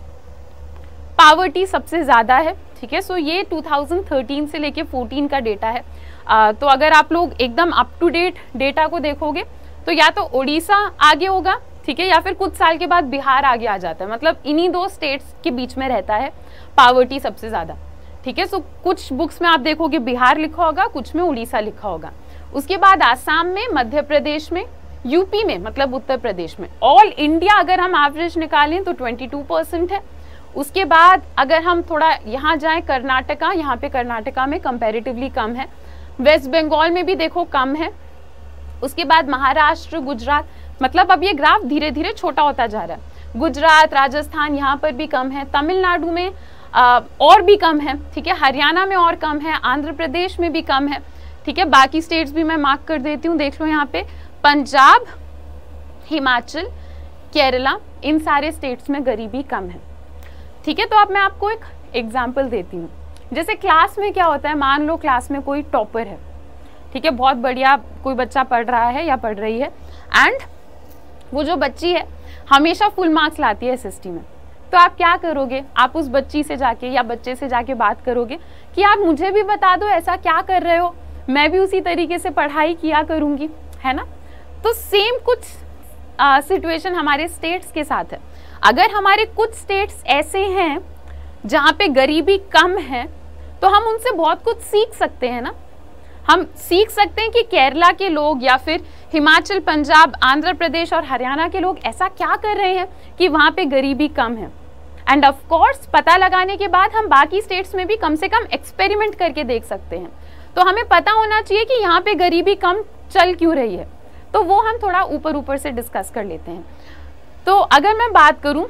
पावर्टी सबसे ज्यादा है। ठीक है, सो ये टू थाउजेंड थर्टीन से लेके फोर्टीन का डेटा है। आ, तो अगर आप लोग एकदम अप टू डेट डेटा को देखोगे तो या तो उड़ीसा आगे होगा, ठीक है, या फिर कुछ साल के बाद बिहार आगे आ जाता है। मतलब इन्हीं दो स्टेट्स के बीच में रहता है पावर्टी सबसे ज्यादा। ठीक है, सो कुछ बुक्स में आप देखोगे बिहार लिखा होगा, कुछ में उड़ीसा लिखा होगा। उसके बाद आसाम में, मध्य प्रदेश में, यूपी में मतलब उत्तर प्रदेश में। ऑल इंडिया अगर हम एवरेज निकालें तो बाईस परसेंट है। उसके बाद अगर हम थोड़ा यहाँ जाएं कर्नाटका, यहाँ पे कर्नाटका में कंपैरेटिवली कम है। वेस्ट बंगाल में भी देखो कम है। उसके बाद महाराष्ट्र, गुजरात, मतलब अब ये ग्राफ धीरे धीरे छोटा होता जा रहा है। गुजरात, राजस्थान यहाँ पर भी कम है। तमिलनाडु में आ, और भी कम है। ठीक है, हरियाणा में और कम है, आंध्र प्रदेश में भी कम है। ठीक है, बाकी स्टेट्स भी मैं मार्क कर देती हूँ, देख लो यहाँ पे। पंजाब, हिमाचल, केरला, इन सारे स्टेट्स में गरीबी कम है। ठीक है, तो अब मैं आपको एक एग्जाम्पल देती हूँ। जैसे क्लास में क्या होता है, मान लो क्लास में कोई टॉपर है, ठीक है, बहुत बढ़िया कोई बच्चा पढ़ रहा है या पढ़ रही है, एंड वो जो बच्ची है हमेशा फुल मार्क्स लाती है एसएसटी में। तो आप क्या करोगे? आप उस बच्ची से जाके या बच्चे से जाके बात करोगे कि आप मुझे भी बता दो ऐसा क्या कर रहे हो, मैं भी उसी तरीके से पढ़ाई किया करूंगी, है ना। तो सेम कुछ सिचुएशन हमारे स्टेट्स के साथ है। अगर हमारे कुछ स्टेट्स ऐसे हैं जहाँ पे गरीबी कम है तो हम उनसे बहुत कुछ सीख सकते हैं ना। हम सीख सकते हैं कि केरला के लोग या फिर हिमाचल, पंजाब, आंध्र प्रदेश और हरियाणा के लोग ऐसा क्या कर रहे हैं कि वहाँ पे गरीबी कम है। एंड ऑफ कोर्स पता लगाने के बाद हम बाकी स्टेट्स में भी कम से कम एक्सपेरिमेंट करके देख सकते हैं। तो हमें पता होना चाहिए कि यहाँ पे गरीबी कम चल क्यों रही है। तो वो हम थोड़ा ऊपर ऊपर से डिस्कस कर लेते हैं। तो अगर मैं बात करूं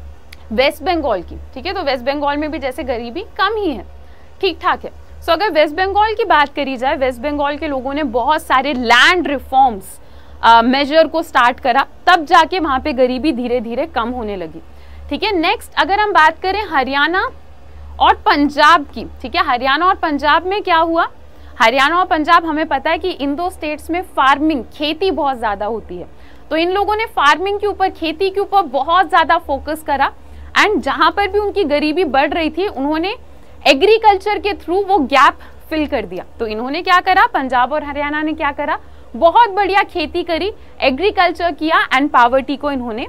वेस्ट बंगाल की, ठीक है, तो वेस्ट बंगाल में भी जैसे गरीबी कम ही है, ठीक ठाक है। सो so, अगर वेस्ट बंगाल की बात करी जाए, वेस्ट बंगाल के लोगों ने बहुत सारे लैंड रिफॉर्म्स मेजर को स्टार्ट करा, तब जाके वहां पे गरीबी धीरे धीरे कम होने लगी। ठीक है, नेक्स्ट अगर हम बात करें हरियाणा और पंजाब की, ठीक है, हरियाणा और पंजाब में क्या हुआ? हरियाणा और पंजाब हमें पता है कि इन दो स्टेट्स में फार्मिंग, खेती बहुत ज्यादा होती है। तो इन लोगों ने फार्मिंग के ऊपर, खेती के ऊपर बहुत ज्यादा फोकस करा, एंड जहां पर भी उनकी गरीबी बढ़ रही थी उन्होंने एग्रीकल्चर के थ्रू वो गैप फिल कर दिया। तो इन्होंने क्या करा, पंजाब और हरियाणा ने क्या करा, बहुत बढ़िया खेती करी, एग्रीकल्चर किया, एंड पॉवर्टी को इन्होंने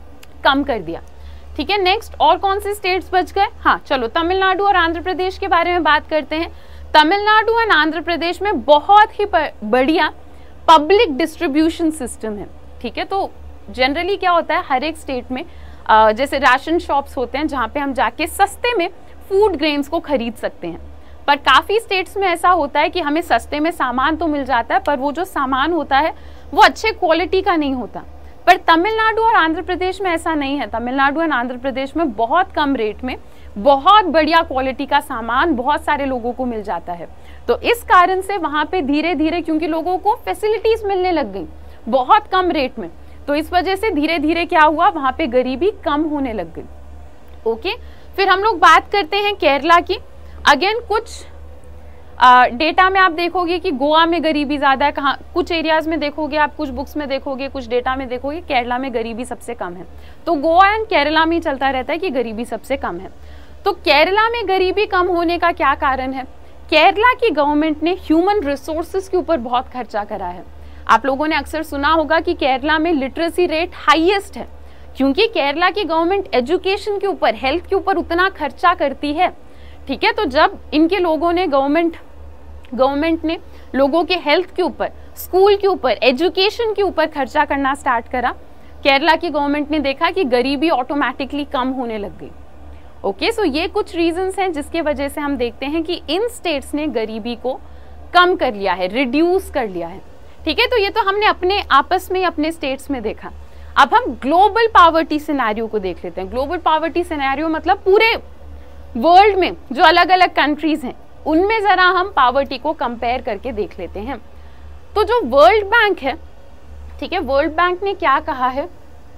कम कर दिया। ठीक है, नेक्स्ट और कौन से स्टेट्स बच गए? हाँ चलो, तमिलनाडु और आंध्र प्रदेश के बारे में बात करते हैं। तमिलनाडु एंड आंध्र प्रदेश में बहुत ही बढ़िया पब्लिक डिस्ट्रीब्यूशन सिस्टम है। ठीक है, तो जनरली क्या होता है, हर एक स्टेट में आ, जैसे राशन शॉप्स होते हैं जहाँ पे हम जाके सस्ते में फूड ग्रेन्स को खरीद सकते हैं। पर काफ़ी स्टेट्स में ऐसा होता है कि हमें सस्ते में सामान तो मिल जाता है, पर वो जो सामान होता है वो अच्छे क्वालिटी का नहीं होता। पर तमिलनाडु और आंध्र प्रदेश में ऐसा नहीं है। तमिलनाडु और आंध्र प्रदेश में बहुत कम रेट में बहुत बढ़िया क्वालिटी का सामान बहुत सारे लोगों को मिल जाता है। तो इस कारण से वहाँ पे धीरे धीरे, क्योंकि लोगों को फैसिलिटीज मिलने लग गई बहुत कम रेट में, तो इस वजह से धीरे धीरे क्या हुआ, वहाँ पे गरीबी कम होने लग गई। ओके, फिर हम लोग बात करते हैं केरला की। अगेन कुछ डेटा में आप देखोगे कि गोवा में गरीबी ज़्यादा है, कहाँ कुछ एरियाज में देखोगे आप, कुछ बुक्स में देखोगे, कुछ डेटा में देखोगे केरला में गरीबी सबसे कम है। तो गोवा एंड केरला में चलता रहता है कि गरीबी सबसे कम है। तो केरला में गरीबी कम होने का क्या कारण है? केरला की गवर्नमेंट ने ह्यूमन रिसोर्सेज के ऊपर बहुत खर्चा करा है। आप लोगों ने अक्सर सुना होगा कि केरला में लिटरेसी रेट हाईएस्ट है, क्योंकि केरला की गवर्नमेंट एजुकेशन के ऊपर, हेल्थ के ऊपर उतना खर्चा करती है। ठीक है, तो जब इनके लोगों ने गवर्नमेंट गवर्नमेंट ने लोगों के हेल्थ के ऊपर, स्कूल के ऊपर, एजुकेशन के ऊपर खर्चा करना स्टार्ट करा, केरला की गवर्नमेंट ने देखा कि गरीबी ऑटोमेटिकली कम होने लग गई। ओके, सो ये कुछ रीजंस हैं जिसके वजह से हम देखते हैं कि इन स्टेट्स ने गरीबी को कम कर लिया है, रिड्यूस कर लिया है। ठीक है, तो ये तो हमने अपने आपस में अपने स्टेट्स में देखा। अब हम ग्लोबल पावर्टी सिनेरियो को देख लेते हैं। ग्लोबल पावर्टी सिनेरियो मतलब पूरे वर्ल्ड में जो अलग अलग कंट्रीज हैं उनमें जरा हम पावर्टी को कंपेयर करके देख लेते हैं। तो जो वर्ल्ड बैंक है, ठीक है, वर्ल्ड बैंक ने क्या कहा है,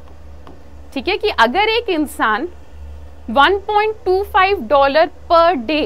ठीक है, कि अगर एक इंसान one point two five dollar per day,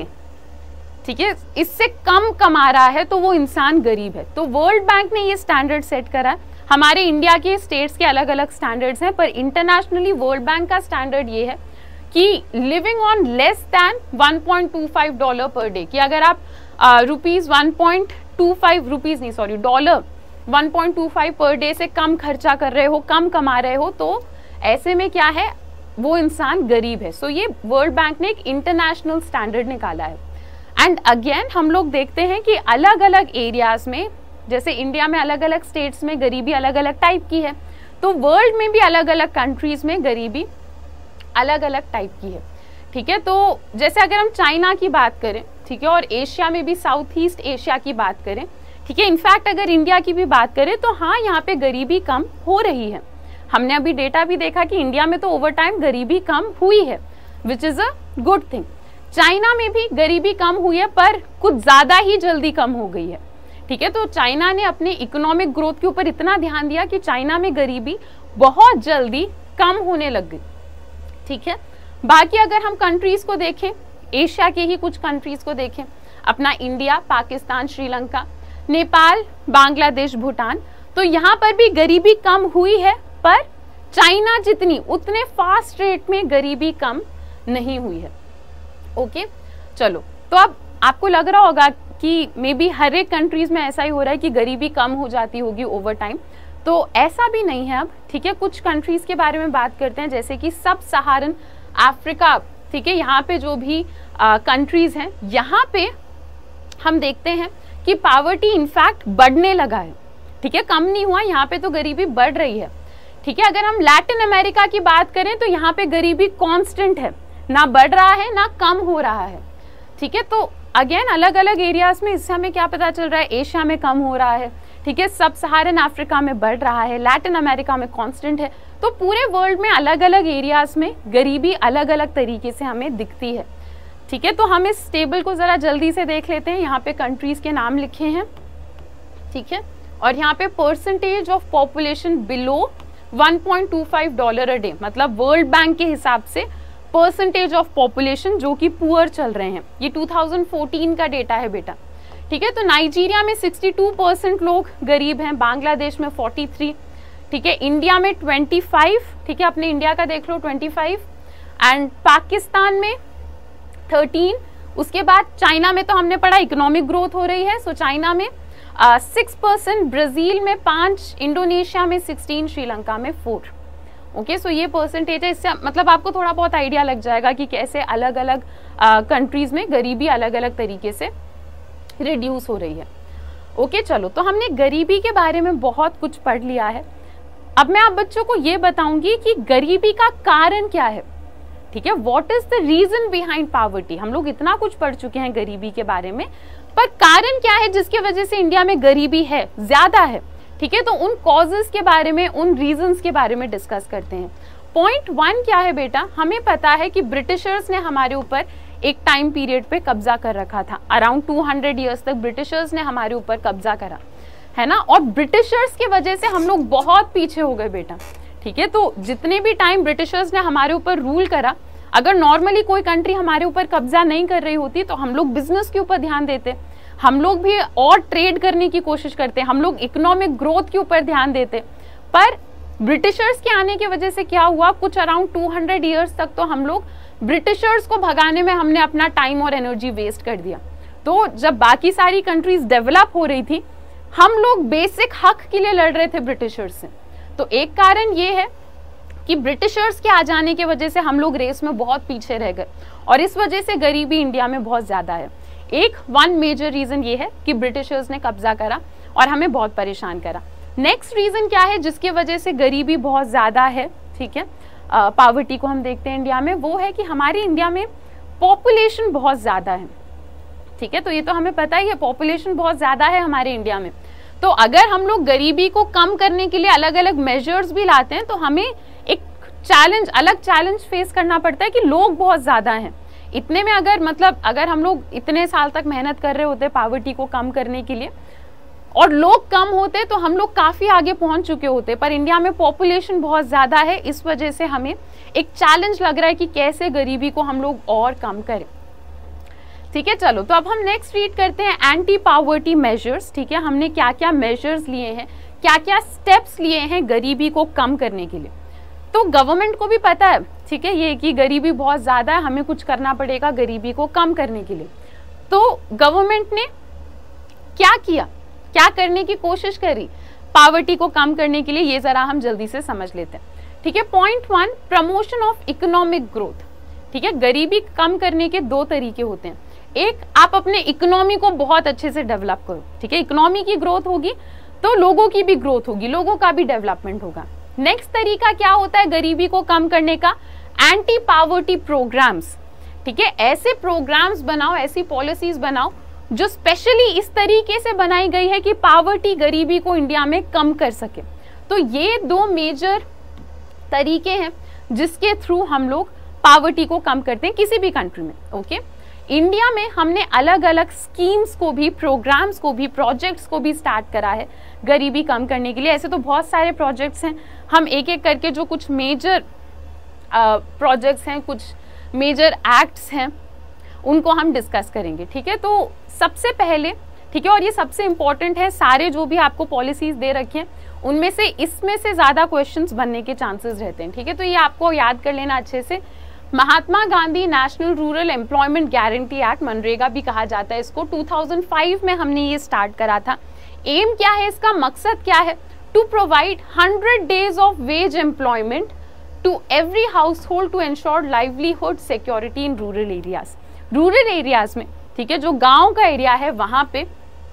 ठीक है, इससे कम कमा रहा है तो वो इंसान गरीब है। तो वर्ल्ड बैंक ने ये स्टैंडर्ड सेट करा है। हमारे इंडिया के स्टेट्स के अलग अलग स्टैंडर्ड्स हैं, पर इंटरनेशनली वर्ल्ड बैंक का स्टैंडर्ड ये है कि living on less than one point two five dollar per day, कि अगर आप rupees one point two five rupees नहीं sorry dollar one point two five per day से कम खर्चा कर रहे हो, कम कमा रहे हो, तो ऐसे में क्या है, वो इंसान गरीब है। सो so, ये वर्ल्ड बैंक ने एक इंटरनेशनल स्टैंडर्ड निकाला है। एंड अगेन हम लोग देखते हैं कि अलग अलग एरियाज में, जैसे इंडिया में अलग अलग स्टेट्स में गरीबी अलग अलग टाइप की है, तो वर्ल्ड में भी अलग अलग कंट्रीज में गरीबी अलग अलग टाइप की है। ठीक है, तो जैसे अगर हम चाइना की बात करें, ठीक है, और एशिया में भी साउथ ईस्ट एशिया की बात करें, ठीक है, इनफैक्ट अगर इंडिया की भी बात करें तो हाँ, यहाँ पे गरीबी कम हो रही है। हमने अभी डेटा भी देखा कि इंडिया में तो ओवर टाइम गरीबी कम हुई है, which is a good thing. China में भी गरीबी कम हुई है, पर कुछ ज्यादा ही जल्दी कम हो गई है। ठीक है, तो चाइना ने अपने इकोनॉमिक ग्रोथ के ऊपर इतना ध्यान दिया कि चाइना में गरीबी बहुत जल्दी कम होने लग गई। ठीक है, बाकी अगर हम कंट्रीज को देखें, एशिया के ही कुछ कंट्रीज को देखें, अपना इंडिया, पाकिस्तान, श्रीलंका, नेपाल, बांग्लादेश, भूटान, तो यहाँ पर भी गरीबी कम हुई है, पर चाइना जितनी उतने फास्ट रेट में गरीबी कम नहीं हुई है। ओके, चलो, तो अब आपको लग रहा होगा कि मे बी हर एक कंट्रीज में ऐसा ही हो रहा है कि गरीबी कम हो जाती होगी ओवर टाइम, तो ऐसा भी नहीं है अब। ठीक है, कुछ कंट्रीज के बारे में बात करते हैं, जैसे कि सब सहारन अफ्रीका। ठीक है, यहाँ पे जो भी कंट्रीज हैं, यहाँ पे हम देखते हैं कि पावर्टी इनफैक्ट बढ़ने लगा है। ठीक है, कम नहीं हुआ, यहाँ पे तो गरीबी बढ़ रही है। ठीक है, अगर हम लैटिन अमेरिका की बात करें तो यहाँ पे गरीबी कांस्टेंट है, ना बढ़ रहा है ना कम हो रहा है। ठीक है, तो अगेन अलग अलग एरियाज में इससे हमें क्या पता चल रहा है, एशिया में कम हो रहा है, ठीक है, सब सहारन अफ्रीका में बढ़ रहा है, लैटिन अमेरिका में कांस्टेंट है। तो पूरे वर्ल्ड में अलग अलग एरियाज में गरीबी अलग अलग तरीके से हमें दिखती है। ठीक है, तो हम इस टेबल को जरा जल्दी से देख लेते हैं। यहाँ पे कंट्रीज के नाम लिखे हैं, ठीक है, और यहाँ पे percentage of population below one point two five dollar a day, मतलब वर्ल्ड बैंक के हिसाब से परसेंटेज ऑफ पॉपुलेशन जो कि पुअर चल रहे हैं। ये टू थाउजेंड फोर्टीन का डेटा है बेटा। ठीक है, तो नाइजीरिया में सिक्सटी टू परसेंट लोग गरीब हैं, बांग्लादेश में फोर्टी थ्री, ठीक है, इंडिया में ट्वेंटी फाइव, ठीक है, अपने इंडिया का देख लो ट्वेंटी फाइव, एंड पाकिस्तान में थर्टीन। उसके बाद चाइना में तो हमने पढ़ा इकोनॉमिक ग्रोथ हो रही है, सो चाइना में सिक्स परसेंट, ब्राजील में पाँच, इंडोनेशिया में सिक्सटीन, श्रीलंका में फोर। ओके, सो ये परसेंटेज है। इससे मतलब आपको थोड़ा बहुत आइडिया लग जाएगा कि कैसे अलग अलग कंट्रीज में गरीबी अलग अलग तरीके से रिड्यूस हो रही है। ओके, चलो, तो हमने गरीबी के बारे में बहुत कुछ पढ़ लिया है। अब मैं आप बच्चों को ये बताऊंगी कि गरीबी का कारण क्या है। ठीक है, what is the reason behind poverty. हम लोग इतना कुछ पढ़ चुके हैं गरीबी के बारे में, पर कारण क्या है जिसकी वजह से इंडिया में गरीबी है, ज्यादा है। ठीक है, तो उन कॉजेस के बारे में, उन रीजंस के बारे में डिस्कस करते हैं। पॉइंट वन क्या है बेटा, हमें पता है कि ब्रिटिशर्स ने हमारे ऊपर एक टाइम पीरियड पे कब्जा कर रखा था। अराउंड टू हंड्रेड ईयर्स तक ब्रिटिशर्स ने हमारे ऊपर कब्जा करा है ना, और ब्रिटिशर्स की वजह से हम लोग बहुत पीछे हो गए बेटा। ठीक है, तो जितने भी टाइम ब्रिटिशर्स ने हमारे ऊपर रूल करा, अगर नॉर्मली कोई कंट्री हमारे ऊपर कब्जा नहीं कर रही होती तो हम लोग बिजनेस के ऊपर ध्यान देते, हम लोग भी और ट्रेड करने की कोशिश करते, हम लोग इकोनॉमिक ग्रोथ के ऊपर ध्यान देते। पर ब्रिटिशर्स के आने की वजह से क्या हुआ, कुछ अराउंड टू हंड्रेड ईयर्स तक तो हम लोग ब्रिटिशर्स को भगाने में हमने अपना टाइम और एनर्जी वेस्ट कर दिया। तो जब बाकी सारी कंट्रीज डेवलप हो रही थी, हम लोग बेसिक हक के लिए लड़ रहे थे ब्रिटिशर्स से। तो एक कारण ये है कि ब्रिटिशर्स के आ जाने की वजह से हम लोग रेस में बहुत पीछे रह गए और इस वजह से गरीबी इंडिया में बहुत ज्यादा है। एक वन मेजर रीजन ये है कि ब्रिटिशर्स ने कब्जा करा और हमें बहुत परेशान करा। नेक्स्ट रीजन क्या है जिसकी वजह से गरीबी बहुत ज्यादा है, ठीक है, पॉवर्टी को हम देखते हैं इंडिया में, वो है कि हमारे इंडिया में पॉपुलेशन बहुत ज्यादा है, ठीक है। तो ये तो हमें पता ही है, पॉपुलेशन बहुत ज्यादा है हमारे इंडिया में। तो अगर हम लोग गरीबी को कम करने के लिए अलग अलग मेजर्स भी लाते हैं तो हमें एक चैलेंज, अलग चैलेंज फेस करना पड़ता है कि लोग बहुत ज्यादा हैं। इतने में अगर मतलब अगर हम लोग इतने साल तक मेहनत कर रहे होते पॉवर्टी को कम करने के लिए और लोग कम होते तो हम लोग काफी आगे पहुंच चुके होते, पर इंडिया में पॉपुलेशन बहुत ज्यादा है, इस वजह से हमें एक चैलेंज लग रहा है कि कैसे गरीबी को हम लोग और कम करें, ठीक है। चलो तो अब हम नेक्स्ट रीड करते हैं एंटी पॉवर्टी मेजर्स, ठीक है। हमने क्या क्या मेजर्स लिए हैं, क्या क्या स्टेप्स लिए हैं गरीबी को कम करने के लिए। तो गवर्नमेंट को भी पता है, ठीक है, ये कि गरीबी बहुत ज्यादा है, हमें कुछ करना पड़ेगा गरीबी को कम करने के लिए। तो गवर्नमेंट ने क्या किया, क्या करने की कोशिश करी पॉवर्टी को कम करने के लिए, ये जरा हम जल्दी से समझ लेते हैं, ठीक है। Point one, promotion of economic growth, ठीक है। गरीबी कम करने के दो तरीके होते हैं। एक, आप अपने इकोनॉमी को बहुत अच्छे से डेवलप करो, ठीक है। इकोनॉमी की ग्रोथ होगी तो लोगों की भी ग्रोथ होगी, लोगों का भी डेवलपमेंट होगा। नेक्स्ट तरीका क्या होता है गरीबी को कम करने का, एंटी पॉवर्टी प्रोग्राम्स, ठीक है। ऐसे प्रोग्राम्स बनाओ, ऐसी पॉलिसीज बनाओ जो स्पेशली इस तरीके से बनाई गई है कि पॉवर्टी, गरीबी को इंडिया में कम कर सके। तो ये दो मेजर तरीके हैं जिसके थ्रू हम लोग पॉवर्टी को कम करते हैं किसी भी कंट्री में, ओके। इंडिया में हमने अलग अलग स्कीम्स को भी, प्रोग्राम्स को भी, प्रोजेक्ट्स को भी स्टार्ट करा है गरीबी कम करने के लिए। ऐसे तो बहुत सारे प्रोजेक्ट्स हैं, हम एक एक करके जो कुछ मेजर प्रोजेक्ट्स हैं, कुछ मेजर एक्ट्स हैं, उनको हम डिस्कस करेंगे, ठीक है। तो सबसे पहले, ठीक है, और ये सबसे इंपॉर्टेंट है, सारे जो भी आपको पॉलिसीज दे रखे हैं उनमें से इसमें से ज्यादा क्वेश्चंस बनने के चांसेस रहते हैं, ठीक है। तो ये आपको याद कर लेना अच्छे से। Mahatma Gandhi National Rural Employment Guarantee Act, मनरेगा भी कहा जाता है इसको, टू थाउजेंड फाइव में हमने ये स्टार्ट करा था। एम क्या है इसका, मकसद क्या है, to provide hundred days of wage employment to every household to ensure livelihood security in rural areas. Rural areas में, ठीक है, जो गांव का एरिया है वहां पे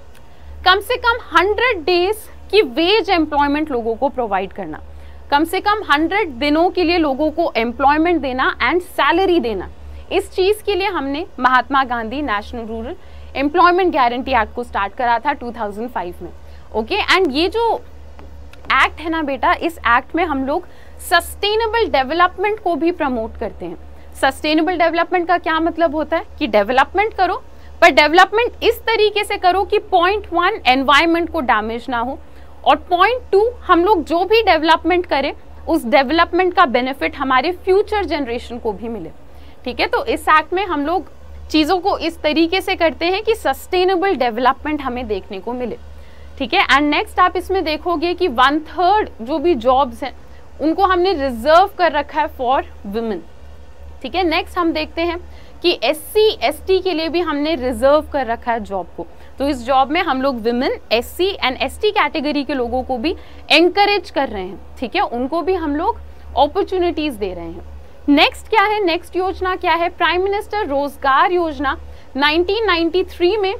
कम से कम हंड्रेड डेज की वेज एम्प्लॉयमेंट लोगों को प्रोवाइड करना, कम से कम हंड्रेड दिनों के लिए लोगों को एम्प्लॉयमेंट देना एंड सैलरी देना। इस चीज के लिए हमने Mahatma Gandhi National Rural Employment Guarantee Act को स्टार्ट करा था टू थाउजेंड फाइव में, ओके। एंड ये जो एक्ट है ना बेटा, इस एक्ट में हम लोग सस्टेनेबल डेवलपमेंट को भी प्रमोट करते हैं। सस्टेनेबल डेवलपमेंट का क्या मतलब होता है कि डेवलपमेंट करो, पर डेवलपमेंट इस तरीके से करो कि पॉइंट वन एनवायरमेंट को डैमेज ना हो, और पॉइंट टू हम लोग जो भी डेवलपमेंट करें उस डेवलपमेंट का बेनिफिट हमारे फ्यूचर जनरेशन को भी मिले, ठीक है। तो इस एक्ट में हम लोग चीजों को इस तरीके से करते हैं कि सस्टेनेबल डेवलपमेंट हमें देखने को मिले, ठीक है। एंड नेक्स्ट आप इसमें देखोगे कि वन थर्ड जो भी जॉब्स हैं उनको हमने रिजर्व कर रखा है फॉर वुमेन, ठीक है। नेक्स्ट हम देखते हैं कि एस सी एस टी के लिए भी हमने रिजर्व कर रखा है जॉब को। तो इस जॉब में हम लोग women, S C and S T category के लोगों को भी एनकरेज कर रहे हैं, ठीक है, उनको भी हम लोग अपॉर्चुनिटीज दे रहे हैं। नेक्स्ट क्या है, नेक्स्ट योजना क्या है, prime Minister Rozgar Yojana nineteen ninety three में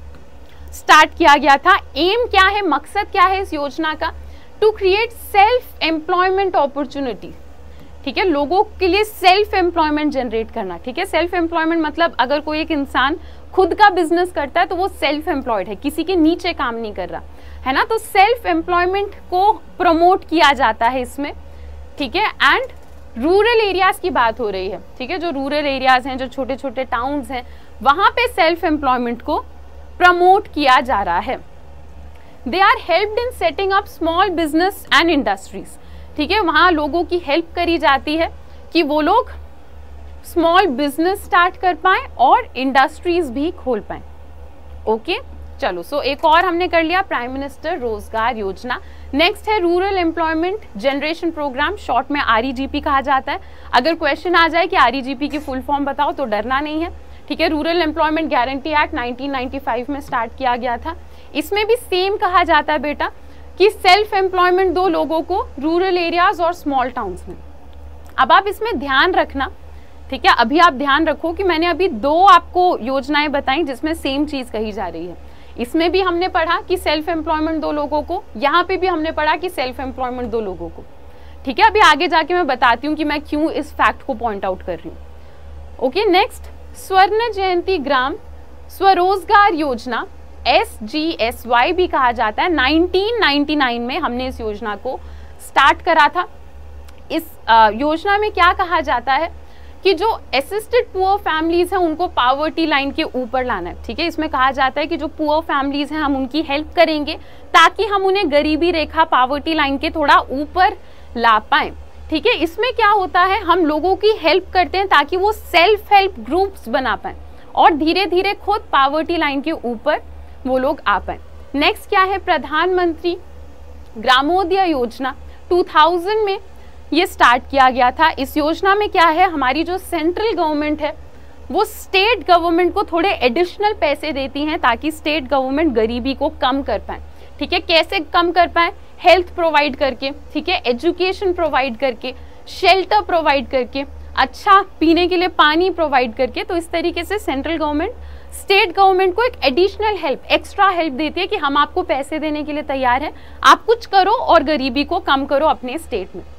स्टार्ट किया गया था। एम क्या है, मकसद क्या है इस योजना का, to create self employment opportunity, ठीक है, लोगों के लिए सेल्फ एम्प्लॉयमेंट जनरेट करना, ठीक है। सेल्फ एम्प्लॉयमेंट मतलब अगर कोई एक इंसान खुद का बिजनेस करता है तो वो सेल्फ एम्प्लॉयड है, किसी के नीचे काम नहीं कर रहा है ना। तो सेल्फ एम्प्लॉयमेंट को प्रमोट किया जाता है इसमें, ठीक है। एंड रूरल एरियाज की बात हो रही है, ठीक है, जो रूरल एरियाज हैं, जो छोटे छोटे टाउन्स हैं, वहां पे सेल्फ एम्प्लॉयमेंट को प्रमोट किया जा रहा है। They are helped in setting up small business and industries, ठीक है, वहां लोगों की हेल्प करी जाती है कि वो लोग स्मॉल बिजनेस स्टार्ट कर पाएं और इंडस्ट्रीज भी खोल पाएं। ओके चलो, सो एक और हमने कर लिया prime Minister Rozgar Yojana. Next है Rural Employment Generation Programme, short में आर ई जी पी कहा जाता है। अगर क्वेश्चन आ जाए कि आर ई जी पी की फुल फॉर्म बताओ तो डरना नहीं है, ठीक है। Rural Employment Guarantee Act nineteen ninety five में स्टार्ट किया गया था। इसमें भी सेम कहा जाता है बेटा कि सेल्फ एम्प्लॉयमेंट दो लोगों को रूरल एरियाज और स्मॉल टाउन्स में। अब आप इसमें ध्यान रखना, ठीक है, अभी आप ध्यान रखो कि मैंने अभी दो आपको योजनाएं बताई जिसमें सेम चीज कही जा रही है। इसमें भी हमने पढ़ा कि सेल्फ एम्प्लॉयमेंट दो लोगों को, यहाँ पे भी हमने पढ़ा कि सेल्फ एम्प्लॉयमेंट दो लोगों को, ठीक है। अभी आगे जाके मैं बताती हूँ कि मैं क्यों इस फैक्ट को पॉइंट आउट कर रही हूँ। ओके नेक्स्ट, स्वर्ण जयंती ग्राम स्वरोजगार योजना, एस जी एस वाई भी कहा जाता है। नाइनटीन नाइंटी नाइन में हमने इस योजना को स्टार्ट करा था। इस आ, योजना में क्या कहा जाता है कि जो असिस्टेड पुअर फैमिलीज हैं उनको पॉवर्टी लाइन के ऊपर लाना है, ठीक है। इसमें कहा जाता है कि जो पुअर फैमिलीज हैं हम उनकी हेल्प करेंगे ताकि हम उन्हें गरीबी रेखा पॉवर्टी लाइन के थोड़ा ऊपर ला पाएं, ठीक है। इसमें क्या होता है, हम लोगों की हेल्प करते हैं ताकि वो सेल्फ हेल्प ग्रुप्स बना पाए और धीरे धीरे खुद पॉवर्टी लाइन के ऊपर वो लोग आ पाए। नेक्स्ट क्या है, प्रधानमंत्री ग्रामोदय योजना टू थाउज़ेंड में ये स्टार्ट किया गया था। इस योजना में क्या है, हमारी जो सेंट्रल गवर्नमेंट है वो स्टेट गवर्नमेंट को थोड़े एडिशनल पैसे देती हैं ताकि स्टेट गवर्नमेंट गरीबी को कम कर पाए, ठीक है। कैसे कम कर पाए, हेल्थ प्रोवाइड करके, ठीक है, एजुकेशन प्रोवाइड करके, शेल्टर प्रोवाइड करके, अच्छा पीने के लिए पानी प्रोवाइड करके। तो इस तरीके से सेंट्रल गवर्नमेंट स्टेट गवर्नमेंट को एक एडिशनल हेल्प, एक्स्ट्रा हेल्प देती है कि हम आपको पैसे देने के लिए तैयार हैं, आप कुछ करो और गरीबी को कम करो अपने स्टेट में।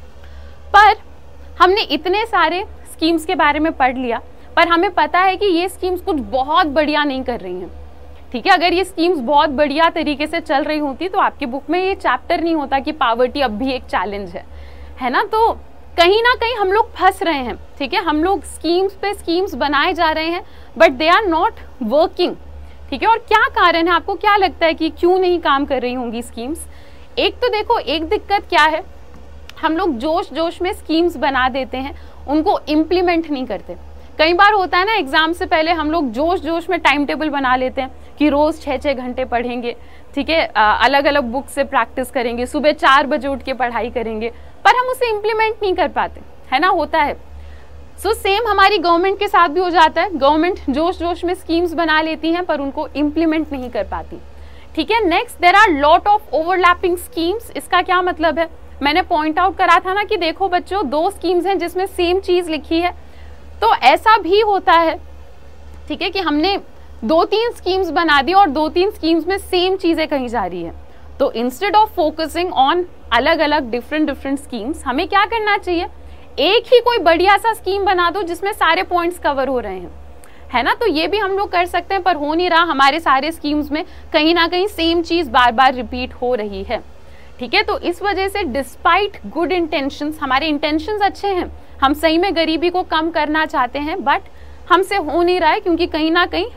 पर हमने इतने सारे स्कीम्स के बारे में पढ़ लिया, पर हमें पता है कि ये स्कीम्स कुछ बहुत बढ़िया नहीं कर रही हैं, ठीक है। अगर ये स्कीम्स बहुत बढ़िया तरीके से चल रही होती तो आपके बुक में ये चैप्टर नहीं होता कि पॉवर्टी अब भी एक चैलेंज है, है ना। तो कहीं ना कहीं हम लोग फंस रहे हैं, ठीक है। हम लोग स्कीम्स पे स्कीम्स बनाए जा रहे हैं but they are not working, ठीक है। और क्या कारण है, आपको क्या लगता है कि क्यों नहीं काम कर रही होंगी स्कीम्स? एक तो देखो, एक दिक्कत क्या है, हम लोग जोश जोश में स्कीम्स बना देते हैं, उनको इम्प्लीमेंट नहीं करते। कई बार होता है ना, एग्जाम से पहले हम लोग जोश जोश में टाइम टेबल बना लेते हैं कि रोज छः छः घंटे पढ़ेंगे, ठीक है, अलग अलग बुक से प्रैक्टिस करेंगे, सुबह चार बजे उठ के पढ़ाई करेंगे, पर हम उसे इम्प्लीमेंट नहीं कर पाते, है ना, होता है। सो so, सेम हमारी गवर्नमेंट के साथ भी हो जाता है, गवर्नमेंट जोश जोश में स्कीम्स बना लेती हैं पर उनको इम्प्लीमेंट नहीं कर पाती, ठीक है। Next, there are lot of overlapping schemes. इसका क्या मतलब है, मैंने पॉइंट आउट करा था ना कि देखो बच्चों, दो स्कीम्स हैं जिसमें सेम चीज लिखी है, तो ऐसा भी होता है, ठीक है, कि हमने दो तीन स्कीम्स बना दी और दो तीन स्कीम्स में सेम चीजें कही जा रही है। तो इंस्टेड ऑफ फोकसिंग ऑन अलग अलग डिफरेंट डिफरेंट स्कीम्स, हमें क्या करना चाहिए, एक ही कोई बढ़िया सा स्कीम बना दो जिसमें सारे पॉइंट्स कवर हो रहे हैं, है ना। तो ये भी हम लोग कर सकते हैं, पर हो नहीं रहा, हमारे सारे स्कीम्स में कहीं ना कहीं सेम चीज बार बार रिपीट हो रही है, ठीक है। तो इस वजह से डिस्पाइट गुड इंटेंशंस, हमारे इंटेंशंस अच्छे हैं, हम सही में गरीबी को कम करना चाहते हैं, बट हमसे हो नहीं रहा है क्योंकि कहीं ना कहीं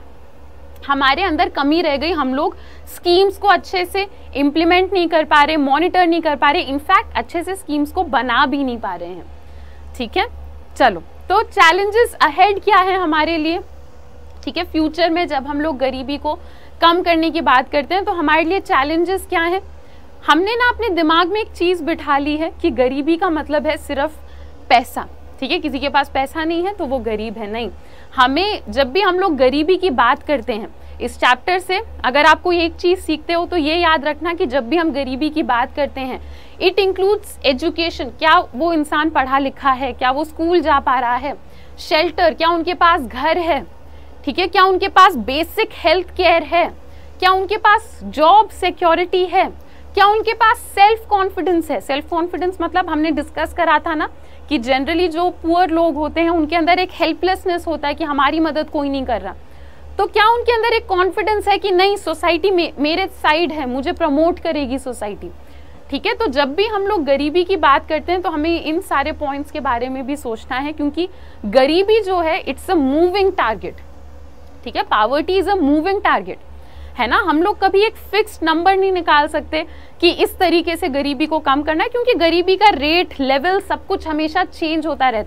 हमारे अंदर कमी रह गई। हम लोग स्कीम्स को अच्छे से इम्प्लीमेंट नहीं कर पा रहे, मॉनिटर नहीं कर पा रहे, इनफैक्ट अच्छे से स्कीम्स को बना भी नहीं पा रहे हैं, ठीक है। चलो, तो चैलेंजेस अहेड क्या है हमारे लिए, ठीक है। फ्यूचर में जब हम लोग गरीबी को कम करने की बात करते हैं तो हमारे लिए चैलेंजेस क्या है। हमने ना अपने दिमाग में एक चीज बिठा ली है कि गरीबी का मतलब है सिर्फ पैसा, ठीक है, किसी के पास पैसा नहीं है तो वो गरीब है, नहीं। हमें जब भी हम लोग गरीबी की बात करते हैं इस चैप्टर से, अगर आपको एक चीज सीखते हो तो ये याद रखना कि जब भी हम गरीबी की बात करते हैं, इट इंक्लूड्स एजुकेशन, क्या वो इंसान पढ़ा लिखा है, क्या वो स्कूल जा पा रहा है, शेल्टर, क्या उनके पास घर है, ठीक है, क्या उनके पास बेसिक हेल्थ केयर है, क्या उनके पास जॉब सिक्योरिटी है, क्या उनके पास सेल्फ कॉन्फिडेंस है। सेल्फ कॉन्फिडेंस मतलब हमने डिस्कस करा था ना कि जनरली जो पुअर लोग होते हैं उनके अंदर एक हेल्पलेसनेस होता है कि हमारी मदद कोई नहीं कर रहा, तो क्या उनके अंदर एक कॉन्फिडेंस है कि नहीं, सोसाइटी में मेरे साइड है, मुझे प्रमोट करेगी सोसाइटी, ठीक है। तो जब भी हम लोग गरीबी की बात करते हैं तो हमें इन सारे पॉइंट्स के बारे में भी सोचना है, क्योंकि गरीबी जो है इट्स अ मूविंग टारगेट, ठीक है, poverty is a moving target, है ना। हम लोग कभी एक फिक्स्ड नंबर नहीं निकाल सकते कि इस तरीके से गरीबी को कम करना है, क्योंकि गरीबी का रेट, लेवल, सब कुछ हमेशा चेंज होता रहता है।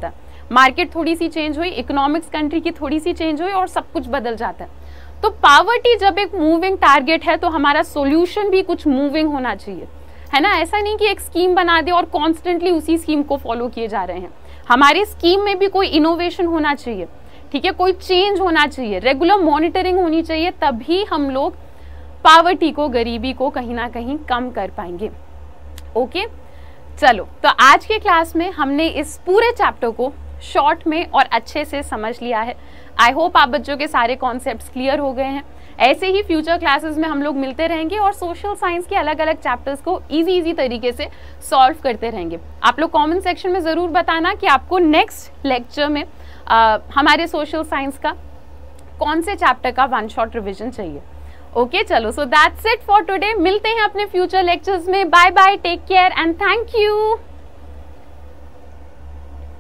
मार्केट थोड़ी सी चेंज हुई, इकोनॉमिक्स कंट्री की थोड़ी सी चेंज हुई और सब कुछ बदल जाता है। तो पावर्टी जब एक मूविंग टारगेट है तो हमारा सॉल्यूशन भी कुछ मूविंग होना चाहिए, है ना। ऐसा नहीं कि एक स्कीम बना दे और कॉन्स्टेंटली उसी स्कीम को फॉलो किए जा रहे हैं। हमारी स्कीम में भी कोई इनोवेशन होना चाहिए, ठीक है, कोई चेंज होना चाहिए, रेगुलर मॉनिटरिंग होनी चाहिए, तभी हम लोग पावर्टी को, गरीबी को कहीं ना कहीं कम कर पाएंगे। ओके, चलो, तो आज के क्लास में हमने इस पूरे चैप्टर को शॉर्ट में और अच्छे से समझ लिया है। आई होप आप बच्चों के सारे कॉन्सेप्ट्स क्लियर हो गए हैं। ऐसे ही फ्यूचर क्लासेस में हम लोग मिलते रहेंगे और सोशल साइंस के अलग अलग चैप्टर्स को इजी इजी तरीके से सॉल्व करते रहेंगे। आप लोग कमेंट सेक्शन में ज़रूर बताना कि आपको नेक्स्ट लेक्चर में आ, हमारे सोशल साइंस का कौन से चैप्टर का वन शॉट रिविजन चाहिए। ओके, चलो, so that's it for today. मिलते हैं अपने फ्यूचर लेक्चर्स में। Bye bye, take care and thank you.